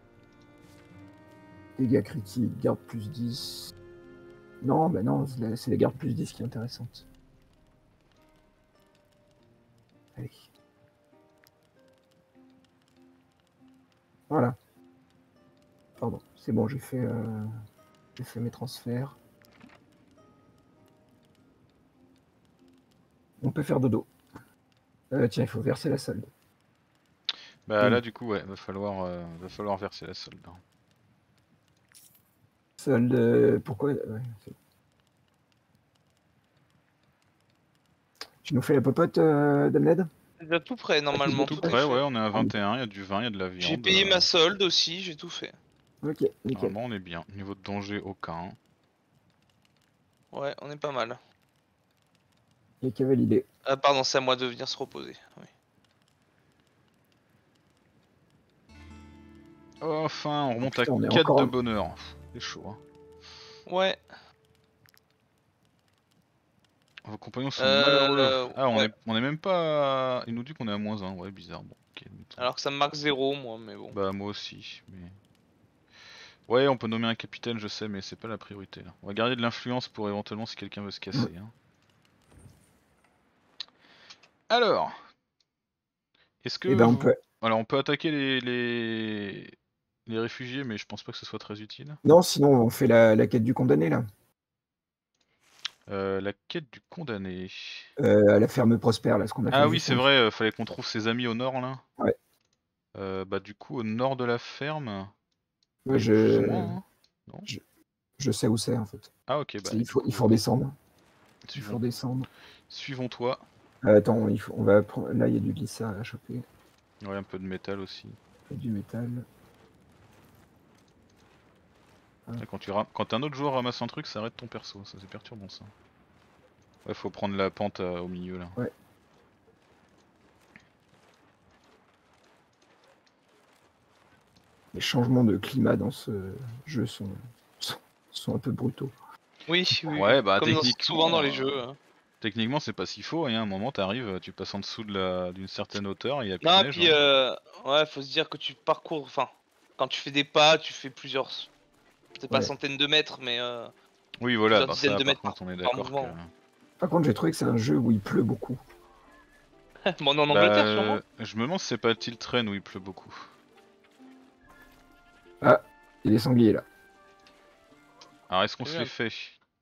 dégâts critiques, garde plus dix. Non, bah non, c'est la- c'est les gardes plus dix qui est intéressante. Allez. Voilà. Pardon, c'est bon, j'ai fait, euh, j'ai fait mes transferts. On peut faire dodo. Euh, tiens, il faut verser la solde. Bah Mm. là, du coup, ouais, va falloir, euh, va falloir verser la solde. hein. Solde, euh, pourquoi ouais, c'est- Tu nous fais la popote, euh, Damned? C'est déjà tout prêt, normalement, Tout tout est près, ouais, fait. on est à vingt et un, il y a du vin, il y a de la J'ai viande. payé euh, ma solde aussi, j'ai tout fait. Ok, nickel. Normalement, on est bien. Niveau de danger, aucun. Ouais, on est pas mal. Et qui avait l'idée? Ah, pardon, c'est à moi de venir se reposer. Oui. Enfin, on remonte putain, on à est quatre encore de en- bonheur. Pff, C'est chaud, hein. Ouais. Vos compagnons sont malheureux. Euh, Ah, on ouais. est, on est même pas. à- Il nous dit qu'on est à moins un. Ouais, bizarre. Bon, ok. admettons. Alors que ça me marque zéro, moi, mais bon. Bah, moi aussi. Mais... Ouais, on peut nommer un capitaine, je sais, mais c'est pas la priorité là. On va garder de l'influence pour éventuellement si quelqu'un veut se casser. hein. Alors, est-ce que Eh ben, on vous. peut. Alors, on peut attaquer les, les... les réfugiés, mais je pense pas que ce soit très utile. Non, sinon, on fait la, la quête du condamné, là. Euh, la quête du condamné. Euh, à la ferme Prosper, là, ce qu'on a fait Ah oui, juste c'est en dessous. vrai, euh, fallait qu'on trouve ses amis au nord là. Ouais. Euh, bah, du coup, au nord de la ferme. Moi, Ouais, plus ou je... moins, hein. Non je... je sais où c'est, en fait. Ah, ok, bah, C'est- Il du faut, coup, il faut redescendre. Il faut suivons. redescendre. Suivons-toi. Euh, attends, il faut... on va prendre... Là, il y a du glissa à choper. Ouais, un peu de métal aussi. Il y a du métal. Et Quand, tu ram- Quand un autre joueur ramasse un truc, ça arrête ton perso. Ça, c'est perturbant ça. Ouais, faut prendre la pente euh, au milieu là. Ouais. Les changements de climat dans ce jeu sont, sont, sont un peu brutaux. Oui, oui, Ouais, oui. bah Comme dans- techniquement, souvent dans les euh, jeux. hein. Techniquement, c'est pas si faux, et à un moment, t'arrives, tu passes en dessous de la d'une certaine hauteur, et il y a plus de Non, neige. puis Hein. euh, ouais, faut se dire que tu parcours, enfin, quand tu fais des pas, tu fais plusieurs, c'est pas Ouais. centaines de mètres, mais euh, Oui, voilà, plusieurs bah dizaines ça, de par mètres par, contre, on est par d'accord que. mouvement. Par contre, j'ai trouvé que c'est un jeu où il pleut beaucoup. Bon, on est en Bah, Angleterre sûrement. euh, je me demande si c'est pas Tilt Train où il pleut beaucoup. Ah, il y a des sangliers là. Alors, est-ce qu'on Très se bien. les fait?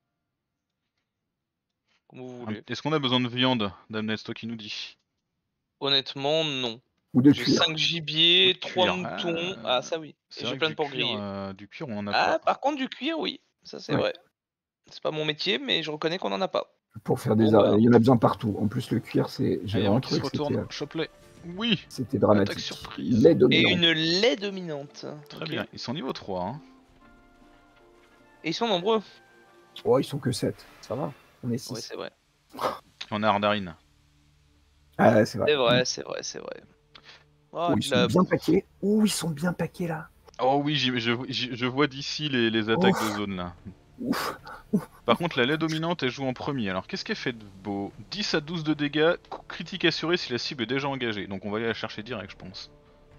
Comme vous Un- voulez. Est-ce qu'on a besoin de viande, Damned, c'est toi qui nous dis? Honnêtement, non. Ou de J'ai cuir. cinq Ou gibier, de trois cuir. moutons. Ah, Ah, ça oui. Et c'est j'ai vrai que plein de du porcs cuir, grillés. euh, du cuir, on en a Ah, pas. par contre, du cuir, oui. Ça, c'est Ouais. vrai. C'est pas mon métier, mais je reconnais qu'on en a pas. Pour faire des Bon, ar- bah. Il y en a besoin partout. En plus, le cuir, c'est. J'ai Ah, y a un vraiment qui se trouvé que c'était. retourne. euh, Chope-les. Oui! C'était Attaque dramatique. surprise. Lait Et dominant. une lait dominante. Très Ok. bien, ils sont niveau trois. Hein. Et ils sont nombreux. Oh, ils sont que sept. Ça va. On est Oui, six. c'est vrai. On a Ardarine. Ah, c'est vrai. C'est vrai, c'est vrai, c'est vrai. Oh, Oh, ils de sont la bien bouffe. paqués. Oh, ils sont bien paqués là. Oh oui, j'y- je, j'y- je vois d'ici les, les attaques Ouf. de zone là. Ouf. Par contre, la lait dominante, elle joue en premier. Alors, qu'est-ce qu'elle fait de beau? dix à douze de dégâts, coup critique assuré si la cible est déjà engagée. Donc, on va aller la chercher direct, je pense.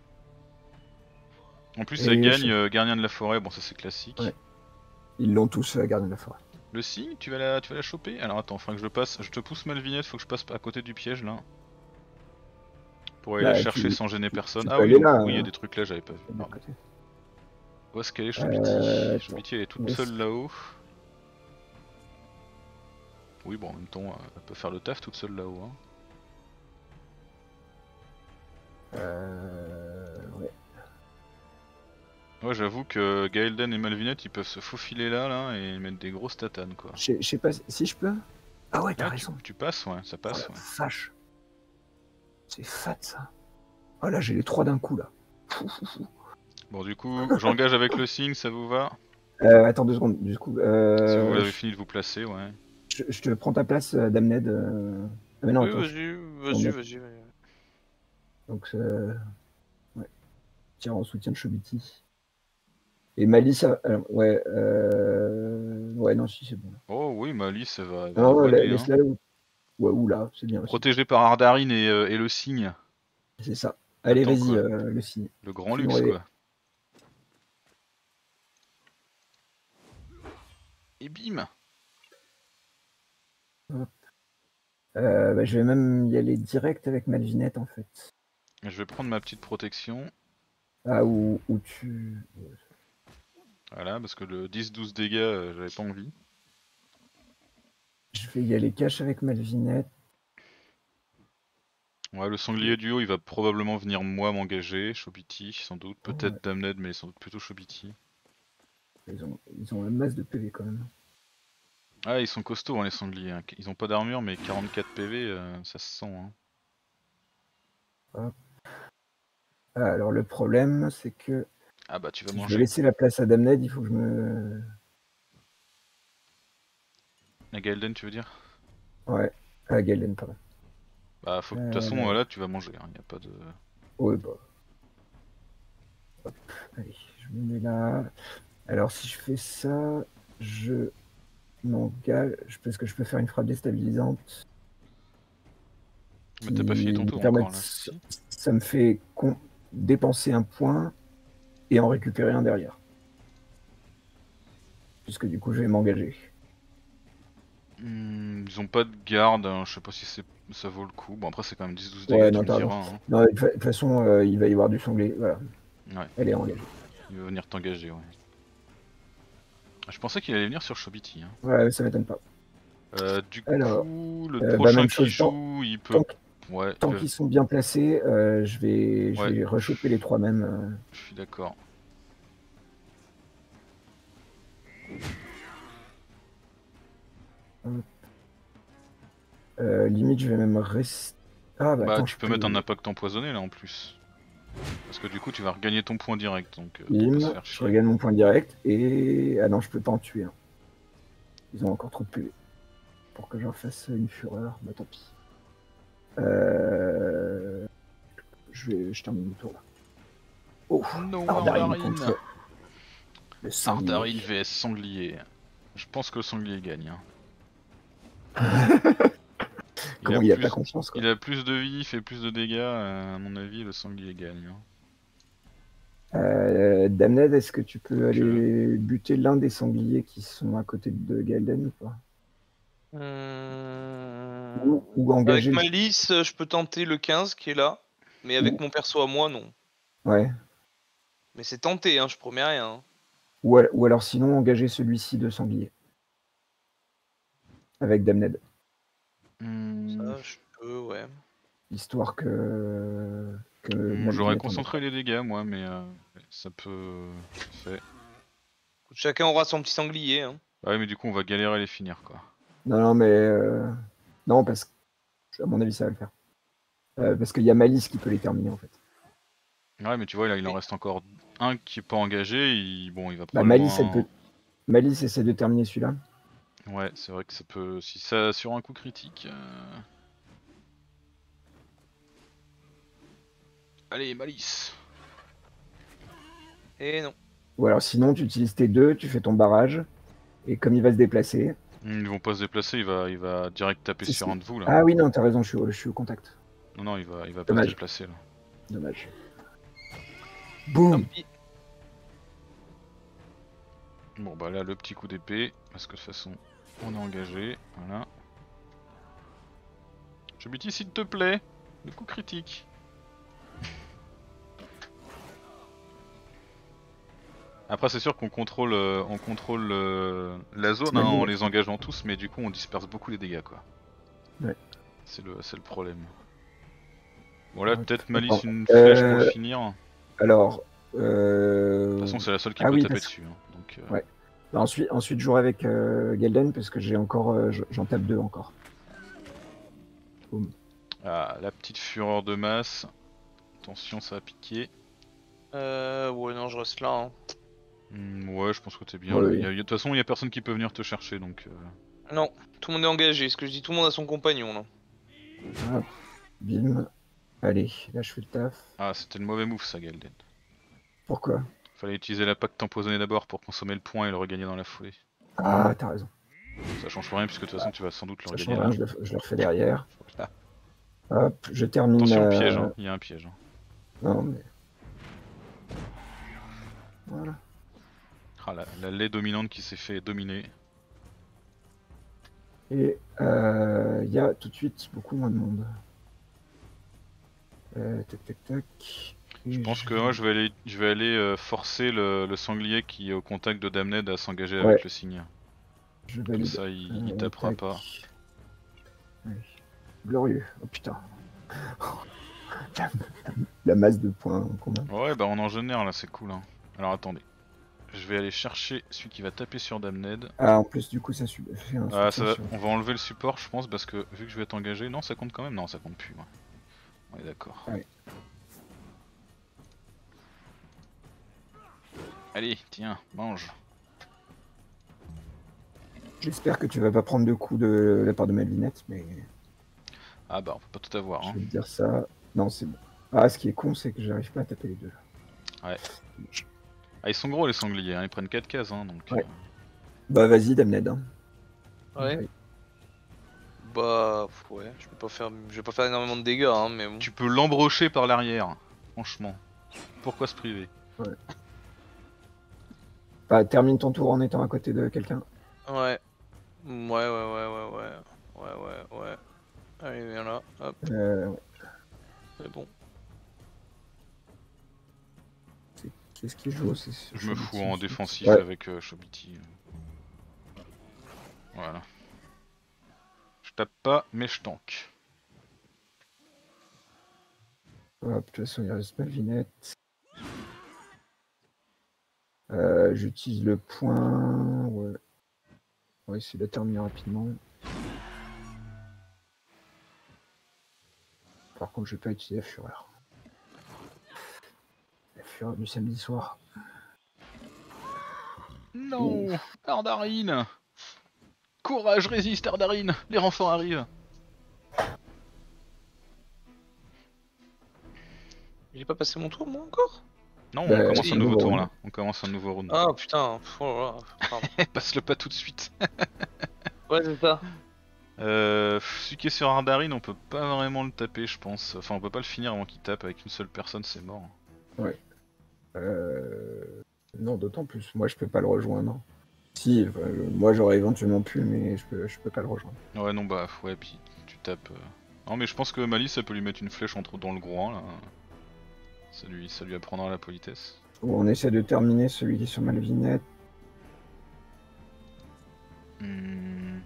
En plus, ça Et gagne je- euh, gardien de la forêt. Bon, ça c'est classique. Ouais. Ils l'ont tous euh, gardé de la forêt. Le cygne, tu vas la, tu vas la choper? Alors, attends, faudra que je passe. Je te pousse Malvinette, faut que je passe à côté du piège là. Pour aller la Bah, chercher tu, sans gêner personne. tu Ah peux oui, aller donc là. oui, il y a hein, des trucs là, j'avais pas vu. de Pardon. côté. Où est-ce qu'elle est, Chobiti? Euh, Chobiti, elle est toute où est-ce seule que- là-haut. Oui, bon, en même temps, euh, elle peut faire le taf toute seule là-haut. Hein. Euh, ouais. Ouais, j'avoue que Gaelden et Malvinette, ils peuvent se faufiler là, là, et mettre des grosses tatanes, quoi. Je sais- je sais pas si- si je peux. Ah ouais, t'as Ouais, tu, raison. tu passes, ouais, ça Oh passe, la ouais. vache. C'est fat ça. Oh là, j'ai les trois d'un coup là. Fou, fou, fou. Bon, du coup, j'engage avec le signe, ça vous va? Euh, attends deux secondes. Du coup, euh, Si vous l'avez je, fini de vous placer, ouais. je- je te prends ta place, euh, Damned. euh. Ah, mais non, Oui, attends. je- vas-y, on vas-y, est- vas-y. vas-y. Donc, euh, ouais. Tiens, en soutien de Chobiti. Et Mali, ça. alors, ouais, euh... ouais, non, si c'est bon. Oh oui, Malice, elle va, elle va Non, nous la- wanner, hein. laisse-la là. Ouais, oula, c'est bien aussi. Protégé par Ardarine et, euh, et le signe. C'est ça. Allez, Attends, vas-y, quoi. euh, le signe. Le grand Fais-nous luxe, rêver. quoi. Et bim! Euh, bah, je vais même y aller direct avec Malvinette en fait. Je vais prendre ma petite protection. Ah, où, où tu. Voilà, parce que le dix douze dégâts, euh, j'avais pas envie. Je vais y aller cash avec Malvinette. Ouais, le sanglier du haut, il va probablement venir moi m'engager. Chobiti, sans doute. Peut-être Ouais. Damned, mais sans doute plutôt Chobiti. Ils ont, ils ont un masse de P V quand même. Ah, ils sont costauds, hein, les sangliers. Hein. Ils ont pas d'armure, mais quarante-quatre P V, euh, ça se sent. Hein. Ah, alors le problème, c'est que Ah bah, tu vas si je veux manger. laisser la place à Damned, il faut que je me. La Gaelden, tu veux dire? Ouais, à Galen, pardon. Bah, faut que de toute Euh, façon, euh, là, tu vas manger. Hein. Y a pas de. Ouais, bah. Hop, allez, je me mets là. Alors si je fais ça, je m'engage. Parce que je peux faire une frappe déstabilisante. Mais t'as pas fini ton qui tour me permet encore de- là. Si. Ça me fait con- dépenser un point et en récupérer un derrière. Puisque du coup, je vais m'engager. Hmm, ils ont pas de garde, hein. Je sais pas si c'est ça vaut le coup. Bon, après, c'est quand même dix douze dégâts, Ouais, tu non, me t'as diras. raison. Hein. Non, de fa- de toute façon, euh, il va y avoir du sanglier. Voilà. Ouais, Elle est engagée. il va venir t'engager, ouais. Je pensais qu'il allait venir sur Chobiti. Hein. Ouais, ça m'étonne pas. Euh, du Alors, coup, le euh, bah, prochain même qui chose, tant- joue, il peut. Tant, Ouais, tant il peut- qu'ils sont bien placés, euh, je vais, je Ouais. vais rechoper les trois mêmes. euh. je suis d'accord. Euh, limite, je vais même rester. Ah, bah, Bah, attends, tu je peux peux- mettre un impact empoisonné là en plus. Parce que du coup, tu vas regagner ton point direct, donc euh, pour Bim, pas se faire je chier. regagne mon point direct. Et. Ah non, je peux pas en tuer. Hein. Ils ont encore trop de P V. Pour que j'en fasse une fureur, bah tant pis. Euh... Je vais. Je termine le tour là. Oh, No Ardarine Ardarine. contre le sanglier. Ardarine vs Sanglier. Je pense que le sanglier gagne. Hein. Comment il, il a a plus, pas confiance quoi. il a plus de vie, il fait plus de dégâts, euh, à mon avis le sanglier gagne. Hein. Euh, Damned, est-ce que tu peux Donc, aller buter l'un des sangliers qui sont à côté de Gaelden ou pas? Hum, Ou, ou Avec engager. Malice, euh, je peux tenter le quinze qui est là. Mais avec Ou- mon perso à moi, non. Ouais. Mais c'est tenté, hein, je promets rien. hein. Ou, al- ou alors sinon engager celui-ci de sanglier. Avec Damned. Hmm, Ça, je peux, ouais. Histoire que. que hmm, J'aurais Malvinette en ait concentré les dégâts moi, mais euh, ça peut... Fait. Chacun aura son petit sanglier. Hein. Ah ouais mais du coup on va galérer à les finir quoi. pas. Non, non, mais. euh, Non, parce que. À mon avis, ça va le faire. Euh, parce qu'il y a Malice qui peut les terminer en fait. Ouais mais tu vois là il en Mais- reste encore un qui est pas engagé, il... bon il va Bah, probablement... Malice, elle peut. Malice essaie de terminer celui-là. Ouais c'est vrai que ça peut... Si ça sur un coup critique... euh, Allez Malice. Et non. Ou alors sinon, tu utilises tes deux, tu fais ton barrage. Et comme il va se déplacer. Hmm, Ils vont pas se déplacer, il va, il va direct taper Si, sur si. un de vous là. Ah oui, non, t'as raison, je suis, au- je suis au contact. Non non il va, il va pas Dommage. se déplacer là. Dommage. Tant Boum. pis. Bon bah là le petit coup d'épée, parce que de toute façon on est engagé, voilà. Chobiti s'il te plaît, le coup critique. Après c'est sûr qu'on contrôle, euh, on contrôle euh, la zone hein, en les engageant tous, mais du coup on disperse beaucoup les dégâts quoi. Ouais. C'est le, c'est le problème. Bon là Ouais, peut-être tout Malice dépend. une flèche pour le Euh, finir. Alors. Euh... De toute façon c'est la seule qui ah peut oui, taper parce- dessus. hein, Donc, euh, Ouais. Bah, ensuite, ensuite, je jouerai avec euh, Gelden parce que j'ai encore, euh, je- j'en tape deux encore. Boum. ah, la petite fureur de masse. Attention ça va piquer. Euh, ouais, non, je reste là. Hein. Hmm, ouais je pense que t'es bien Ouais, là. oui. Y a- y a- De toute façon il y a personne qui peut venir te chercher donc... euh, Non, tout le monde est engagé. Ce que je dis, tout le monde a son compagnon là. Hop. Bim. Allez, là je fais le taf. Ah c'était le mauvais move ça Galden. Pourquoi? Fallait utiliser la pacte empoisonnée d'abord pour consommer le point et le regagner dans la foulée. Ah, t'as raison. Ça change rien puisque de toute façon tu vas sans doute le Ça regagner change là. rien, je le, je le refais derrière. Voilà. Hop, je termine. Attention au euh, piège, hein. Il y a un piège. hein. Non, mais. Voilà. Ah, la, la lait dominante qui s'est fait dominer. Et euh, il y a tout de suite beaucoup moins de monde. Euh, tac, tac, tac. Et Je pense que moi je vais aller, je vais aller euh, forcer le, le sanglier qui est au contact de Damned à s'engager Ouais. avec le signe. Je Comme valide. ça il, il Euh, tapera tac. pas. Oui. Glorieux. Oh putain. la, la masse de points qu'on a. Ouais bah on en génère là, c'est cool. Hein. Alors attendez. Je vais aller chercher celui qui va taper sur Damned. Ah, en plus, du coup, ça sub- fait un Ah, ça soutien va- sur- on va enlever le support je pense parce que vu que je vais être engagé... Non ça compte quand même? Non ça compte plus. Ouais. On est d'accord. Ouais. Allez tiens, mange. J'espère que tu vas pas prendre de coups de la part de Malvinette, mais Ah bah on peut pas tout avoir. je Hein. vais te dire ça. Non, c'est bon. Ah, ce qui est con, c'est que j'arrive pas à taper les deux. Ah ils sont gros les sangliers, hein. Ils prennent quatre cases hein, donc... Ouais. euh, Bah, vas-y, Damned. Hein. Ouais. Bah, pff, ouais, je peux pas faire, je vais pas faire énormément de dégâts, hein, mais bon. Tu peux l'embrocher par l'arrière, franchement. Pourquoi se priver? Bah, termine ton tour en étant à côté de quelqu'un. Ouais. Ouais, ouais, ouais, ouais, ouais. Ouais, ouais, ouais. Allez, viens là, hop, Euh, ouais. c'est bon. Qu'est-ce qui joue? C'est- Je me fous en défensif Ouais. avec euh, Chobiti. Voilà. Je tape pas, mais je tank. Hop, de toute façon, il reste Malvinette. Euh, J'utilise le point. Ouais. On va essayer de la terminer rapidement. Par contre, je vais pas utiliser la fureur. La fureur du samedi soir. Non, Ardarine. Courage, résiste, Ardarine. Les renforts arrivent. J'ai pas passé mon tour, moi, encore? Non, Bah, on commence si, un nouveau nouveau tour round. là. On commence un nouveau round. Ah putain, pff, oh là là, pardon. Passe-le pas tout de suite. Ouais, c'est ça. Euh, celui qui est sur Ardarine, on peut pas vraiment le taper, je pense. Enfin, on peut pas le finir avant qu'il tape. Avec une seule personne, c'est mort. Euh... Non, d'autant plus. Moi, je peux pas le rejoindre. Si, enfin, euh, moi, j'aurais éventuellement pu, mais je peux, je peux pas le rejoindre. Ouais, non, bah, ouais, puis tu tapes. euh. Non, mais je pense que Malice, ça peut lui mettre une flèche entre dans le groin là. Ça lui, ça lui apprendra la politesse. Bon, on essaie de terminer celui qui est sur Malvinette. Hmm.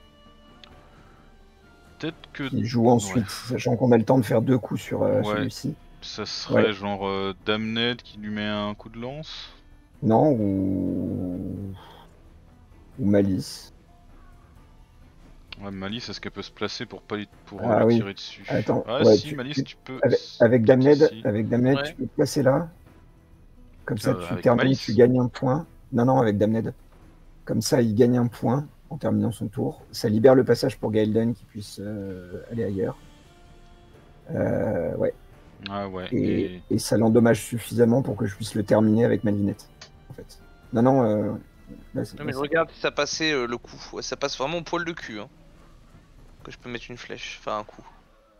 Peut-être que. Qui joue ensuite, sachant qu'on a le temps de faire deux coups sur euh, Ouais. celui-ci. Ça serait Ouais. genre euh, Damned qui lui met un coup de lance. Non, ou. Ou Malice. Ouais, Malice, est-ce qu'elle peut se placer pour pas lui, pour Ah lui oui. tirer dessus? Attends, Ah ouais, si, tu- Malice, tu- tu peux. Avec, c'est avec peut-être Damned, ici. avec Damned Ouais. tu peux te placer là. Comme ça, Euh, tu avec termines, Malice tu gagnes un point. Non, non, avec Damned. Comme ça, il gagne un point en terminant son tour. Ça libère le passage pour Gaelden qui puisse euh, aller ailleurs. Euh, ouais. Ah ouais. Et, Et... et ça l'endommage suffisamment pour que je puisse le terminer avec ma lunette. En fait. Non, non. Euh, là, c'est- Non, mais là, regarde si ça passait euh, le coup. Ouais, ça passe vraiment au poil de cul. Hein. Que je peux mettre une flèche, enfin un coup.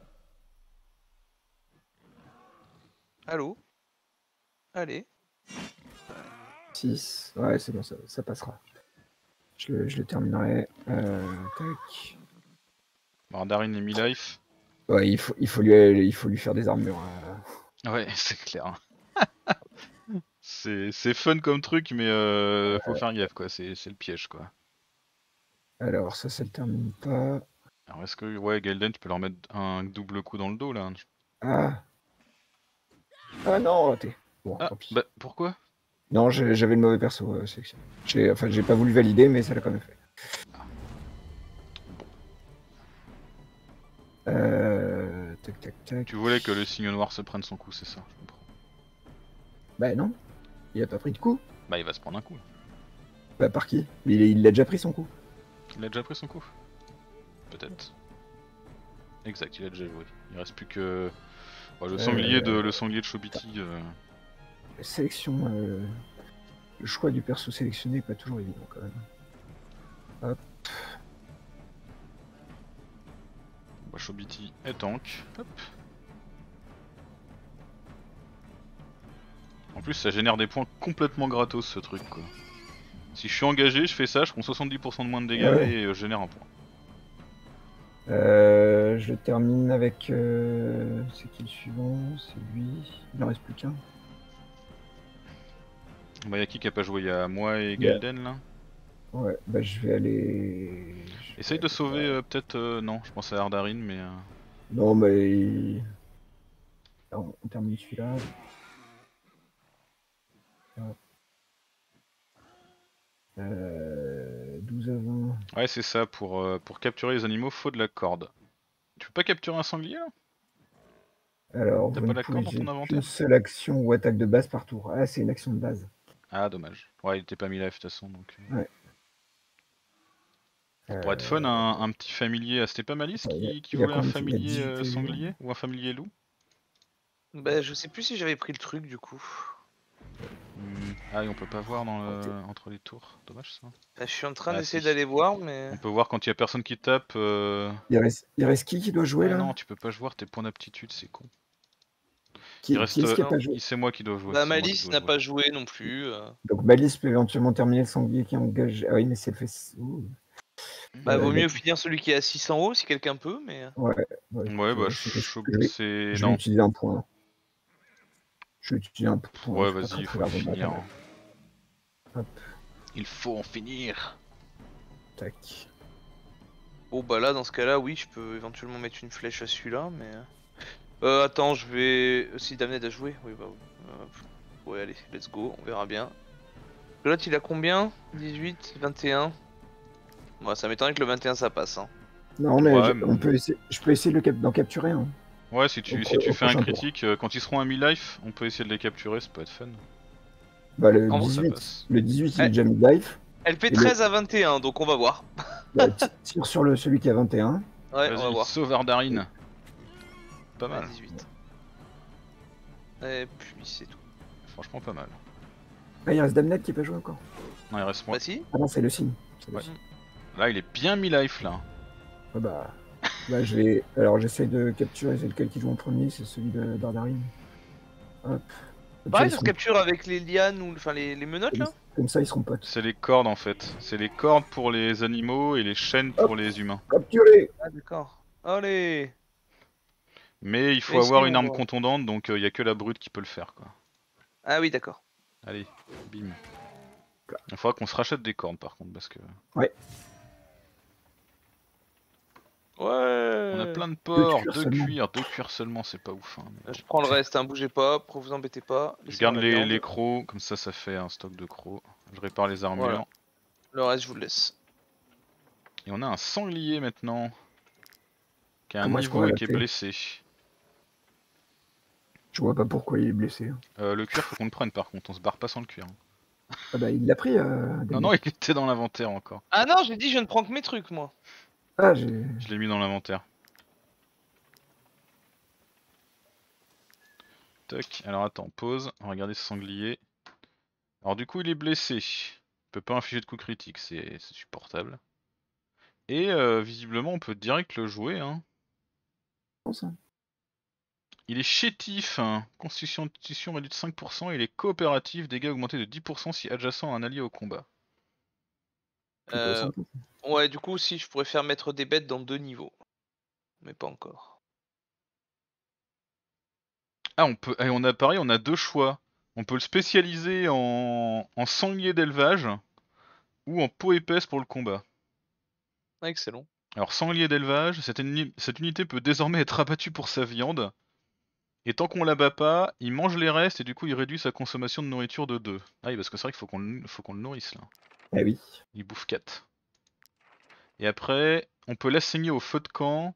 Allô? Allez. six. Ouais, c'est bon, ça, ça passera. Je le, je le terminerai. Euh, tac. Ardarine est mi-life. Ouais, il faut, il, faut lui, il faut lui faire des armures. euh. Ouais, c'est clair. c'est c'est fun comme truc, mais euh, faut faire gaffe quoi, c'est c'est le piège quoi. Alors, ça, ça le termine pas. Alors est-ce que, ouais, Gaelden, tu peux leur mettre un double coup dans le dos là? Ah. Ah non, raté. Bon, Ah, tant pis. bah pourquoi? Non, j'ai- j'avais le mauvais perso euh, sélection. J'ai, enfin, j'ai pas voulu valider, mais ça l'a quand même fait. Euh, tac, tac, tac. Tu voulais que le signe noir se prenne son coup, c'est ça, je comprends. Bah non, il a pas pris de coup. Bah il va se prendre un coup. Bah par qui? Il il l'a déjà pris son coup. Il a déjà pris son coup? Peut-être. Exact, il a déjà joué. Il reste plus que... Ouais, le sanglier de le sanglier de Chobiti. Euh... La sélection, euh, le choix du perso sélectionné est pas toujours évident quand même. Hop. Bah, Chobiti est tank. Hop. En plus, ça génère des points complètement gratos ce truc quoi. Si je suis engagé, je fais ça, je prends soixante-dix pour cent de moins de dégâts Ah ouais. et euh, je génère un point. Euh, je termine avec. Euh, c'est qui le suivant? C'est lui. Il en reste plus qu'un. Bah y'a qui qui a pas joué? Y'a moi et Yeah. Gaelden là. Ouais, bah je vais aller. je vais Essaye de aller- sauver euh, peut-être... euh, non, je pense à Ardarine mais... euh, Non, mais. il- Alors, on termine celui-là. Hop. Euh, douze à vingt. Ouais c'est ça, pour, euh, pour capturer les animaux, faut de la corde. Tu peux pas capturer un sanglier là? Alors, T'as vous pas ne la corde pouvez dans ton utiliser inventaire? qu'une seule action ou attaque de base par tour. Ah, c'est une action de base. Ah dommage. Ouais il était pas mis live de toute façon donc... euh. Ouais. Ça pourrait être fun un, un petit familier... Ah, c'était pas Malice Ouais, y a- qui, qui y a voulait un combien de- y a familier dix-huit euh, animaux. sanglier? Ou un familier loup? Bah je sais plus si j'avais pris le truc du coup. Hmm. Ah et on peut pas voir dans le... entre les tours, dommage ça. Bah, je suis en train Ah, d'essayer si. d'aller voir mais... On peut voir quand il y a personne qui tape... Euh... Il reste, il reste qui qui doit jouer Ouais, là? non, tu peux pas jouer tes points d'aptitude, c'est con. Qui, Il reste... qui est-ce qui a euh, pas joué? C'est moi qui dois jouer. Bah c'est moi qui Malice dois n'a jouer. pas joué non plus. euh. Donc Malice peut éventuellement terminer le sanglier qui est engagé. Ah oui, mais si elle fait. Ouh. Bah Euh, vaut mieux d'accord. finir celui qui est à six cents haut si quelqu'un peut mais... Ouais, ouais, Ouais, bah, je, je... je vais, c'est... je vais Non. utiliser un point. Je vais utiliser un point. Ouais, c'est pas vas-y, très, il très faut le largement finir. pas mal. Hop, Il faut en finir. tac. Bon bah là dans ce cas là oui je peux éventuellement mettre une flèche à celui-là mais... Euh attends je vais... Si Damned a joué? Oui bah oui. Euh, ouais allez let's go, on verra bien. L'autre il a combien? dix-huit, vingt et un. Moi ça m'étonnerait que le vingt et un ça passe hein. Non, mais Ouais, je, mais- on peut essayer, je peux essayer de le cap- d'en capturer. Hein. Ouais, si tu, Au si pro- tu au fais un prochain tour. critique, euh, quand ils seront à mi-life, on peut essayer de les capturer, ça peut être fun. Bah, le, En gros, ça dix-huit, passe. le dix-huit, il est Eh. déjà mid-life. Elle fait Et le- treize à vingt et un donc on va voir. Bah, ti- tire sur le, celui qui a vingt et un. Ouais on va Vas-y, voir. sauve Ardarine. Pas Ouais, mal. dix-huit. Et puis c'est tout. franchement pas mal. Ah, il reste Damnet qui est pas joué encore. Non, il reste moi. Bah si. Ah non, c'est le signe. C'est le Ouais. signe. Là, il est bien mi-life là. Ouais, bah, bah, je vais... Alors j'essaie de capturer, c'est lequel qui joue en premier, c'est celui de d'Ardarine. Hop. Comme ça, Pareil, ils ça se seront- capture avec les lianes ou enfin les, les menottes là. Comme ça, ils seront potes. C'est les cordes en fait. C'est les cordes pour les animaux et les chaînes pour Hop. les humains. Capturé. Ah d'accord. Allez. Mais il faut Mais avoir si, une on arme voit. contondante, donc il y a que la brute qui peut le faire quoi. Ah oui d'accord. Allez, bim. Il faudra qu'on se rachète des cordes par contre parce que Ouais. on a plein de porcs, cuir deux seulement. cuirs, deux cuirs seulement, c'est pas ouf. Hein, mais Je prends le reste, hein, bougez pas, pour vous embêtez pas. je Laissez-moi garde la les, viande. les crocs, comme ça ça fait un stock de crocs. Je répare les armures. Voilà. Le reste je vous le laisse. Et on a un sanglier maintenant. Qui a un Comment est-ce qu'on niveau va et qui est l'appeler blessé. Je vois pas pourquoi il est blessé. hein. Euh, le cuir faut qu'on le prenne par contre, on se barre pas sans le cuir. hein. Ah bah il l'a pris. Euh, Non Damnet. non il était dans l'inventaire encore. Ah non, j'ai dit je ne prends que mes trucs moi. Ah j'ai. Je l'ai mis dans l'inventaire. Tac, alors attends, pause, on va regarder ce sanglier. Alors du coup il est blessé. Il peut pas infliger de coups critiques, c'est c'est supportable. Et euh, visiblement on peut direct le jouer. Hein. Bon, ça. Il est chétif, hein. Constitution constitution réduite de cinq pour cent, il est coopératif, dégâts augmentés de dix pour cent si adjacent à un allié au combat. Plutôt Euh, sympa. ouais, du coup si je pourrais faire mettre des bêtes dans deux niveaux. Mais pas encore. Ah on peut, et on a pareil, on a deux choix. On peut le spécialiser en, en sanglier d'élevage ou en peau épaisse pour le combat. Ah, excellent. Alors sanglier d'élevage, cette, uni- cette unité peut désormais être abattue pour sa viande. Et tant qu'on l'abat pas, il mange les restes et du coup il réduit sa consommation de nourriture de deux. Ah oui parce que c'est vrai qu'il faut qu'on le- faut qu'on le nourrisse là. Ah oui. Il bouffe quatre. Et après, on peut l'assigner au feu de camp.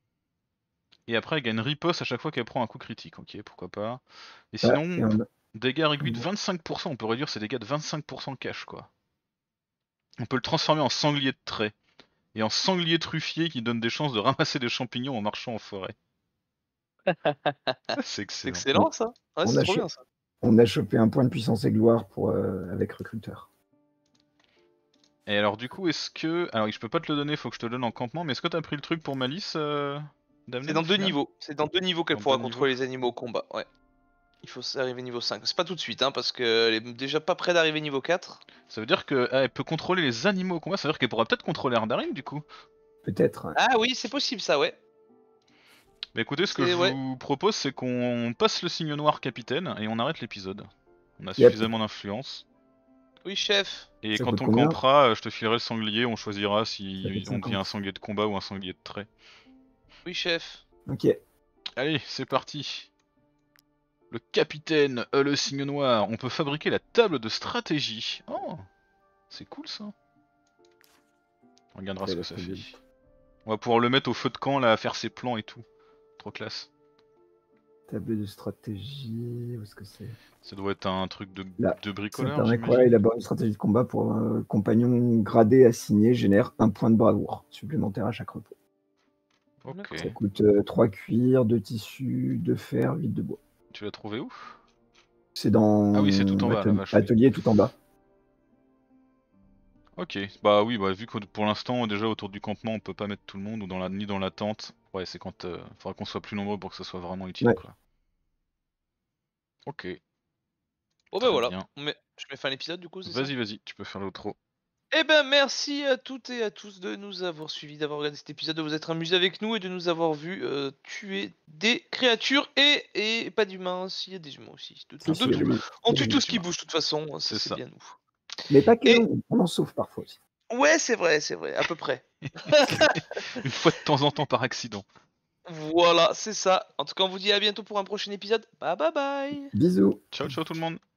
Et après, elle gagne riposte à chaque fois qu'elle prend un coup critique. Ok, pourquoi pas. Et Ah, sinon, et on a- dégâts réduits de vingt-cinq pour cent. On peut réduire ses dégâts de vingt-cinq pour cent cash quoi. On peut le transformer en sanglier de trait. Et en sanglier truffier qui donne des chances de ramasser des champignons en marchant en forêt. C'est C'est excellent. excellent ça. Ouais, On c'est a trop cho- bien ça. On a chopé un point de puissance et gloire pour euh, avec recruteur. Et alors du coup, est-ce que... Alors je peux pas te le donner, faut que je te le donne en campement, mais est-ce que t'as pris le truc pour Malice euh... Damned, C'est dans au deux final niveaux. C'est dans deux niveaux qu'elle Dans pourra deux contrôler niveaux. les animaux au combat. Ouais. Il faut arriver niveau cinq. C'est pas tout de suite, hein, parce qu'elle est déjà pas près d'arriver niveau quatre. Ça veut dire qu'elle peut contrôler les animaux au combat, ça veut dire qu'elle pourra peut-être contrôler Ardarine du coup. Peut-être. ouais. Ah oui, c'est possible ça, ouais. Mais écoutez, ce que C'est- je ouais. vous propose, c'est qu'on passe le signe noir capitaine et on arrête l'épisode. On a Yep. suffisamment d'influence. Oui, chef. Et Ça quand coûte on combien campera, euh, je te filerai le sanglier, on choisira Ça si coûte on devient cinquante. un sanglier de combat ou un sanglier de trait. Oui, chef. Ok. Allez, c'est parti. Le capitaine, euh, le signe noir, on peut fabriquer la table de stratégie. Oh, c'est cool ça. On regardera Ça ce va que ça être fait. bien. On va pouvoir le mettre au feu de camp là, à faire ses plans et tout. Trop classe. Table de stratégie. Où est-ce que c'est? Ça doit être un truc de, Là, de Ça bricoleur, permet quoi? j'imagine. Élaborer une stratégie de combat pour un compagnon gradé assigné génère un point de bravoure supplémentaire à chaque repos. Ok. Ça coûte trois cuirs, deux tissus, deux fer, huit de bois. Tu l'as trouvé où? C'est dans Ah oui, c'est tout en bas, atel- la vache, oui. atelier tout en bas. Ok, bah oui, bah vu que pour l'instant déjà autour du campement on peut pas mettre tout le monde ou dans la ni dans la tente. Ouais, c'est quand euh, faudra qu'on soit plus nombreux pour que ça soit vraiment utile Ouais. quoi. Ok, Bon Très ben voilà. bien. Mais je mets fin à l'épisode du coup, c'est ça? vas-y vas-y, tu peux faire l'outro. Eh ben merci à toutes et à tous de nous avoir suivis, d'avoir regardé cet épisode, de vous être amusés avec nous et de nous avoir vu euh, tuer des créatures et, et pas d'humains, s'il y a des humains aussi. De, Si, tout, si, de il y a tout. des- On il y a tue des tout ce qui humains. bouge de toute façon, ça, C'est c'est ça. bien nous. Mais pas que, Et- on, on en sauve parfois aussi. Ouais c'est vrai, c'est vrai, à peu près. Une fois de temps en temps par accident. Voilà, c'est ça. En tout cas on vous dit à bientôt pour un prochain épisode. Bye bye bye. Bisous. Ciao ciao tout le monde.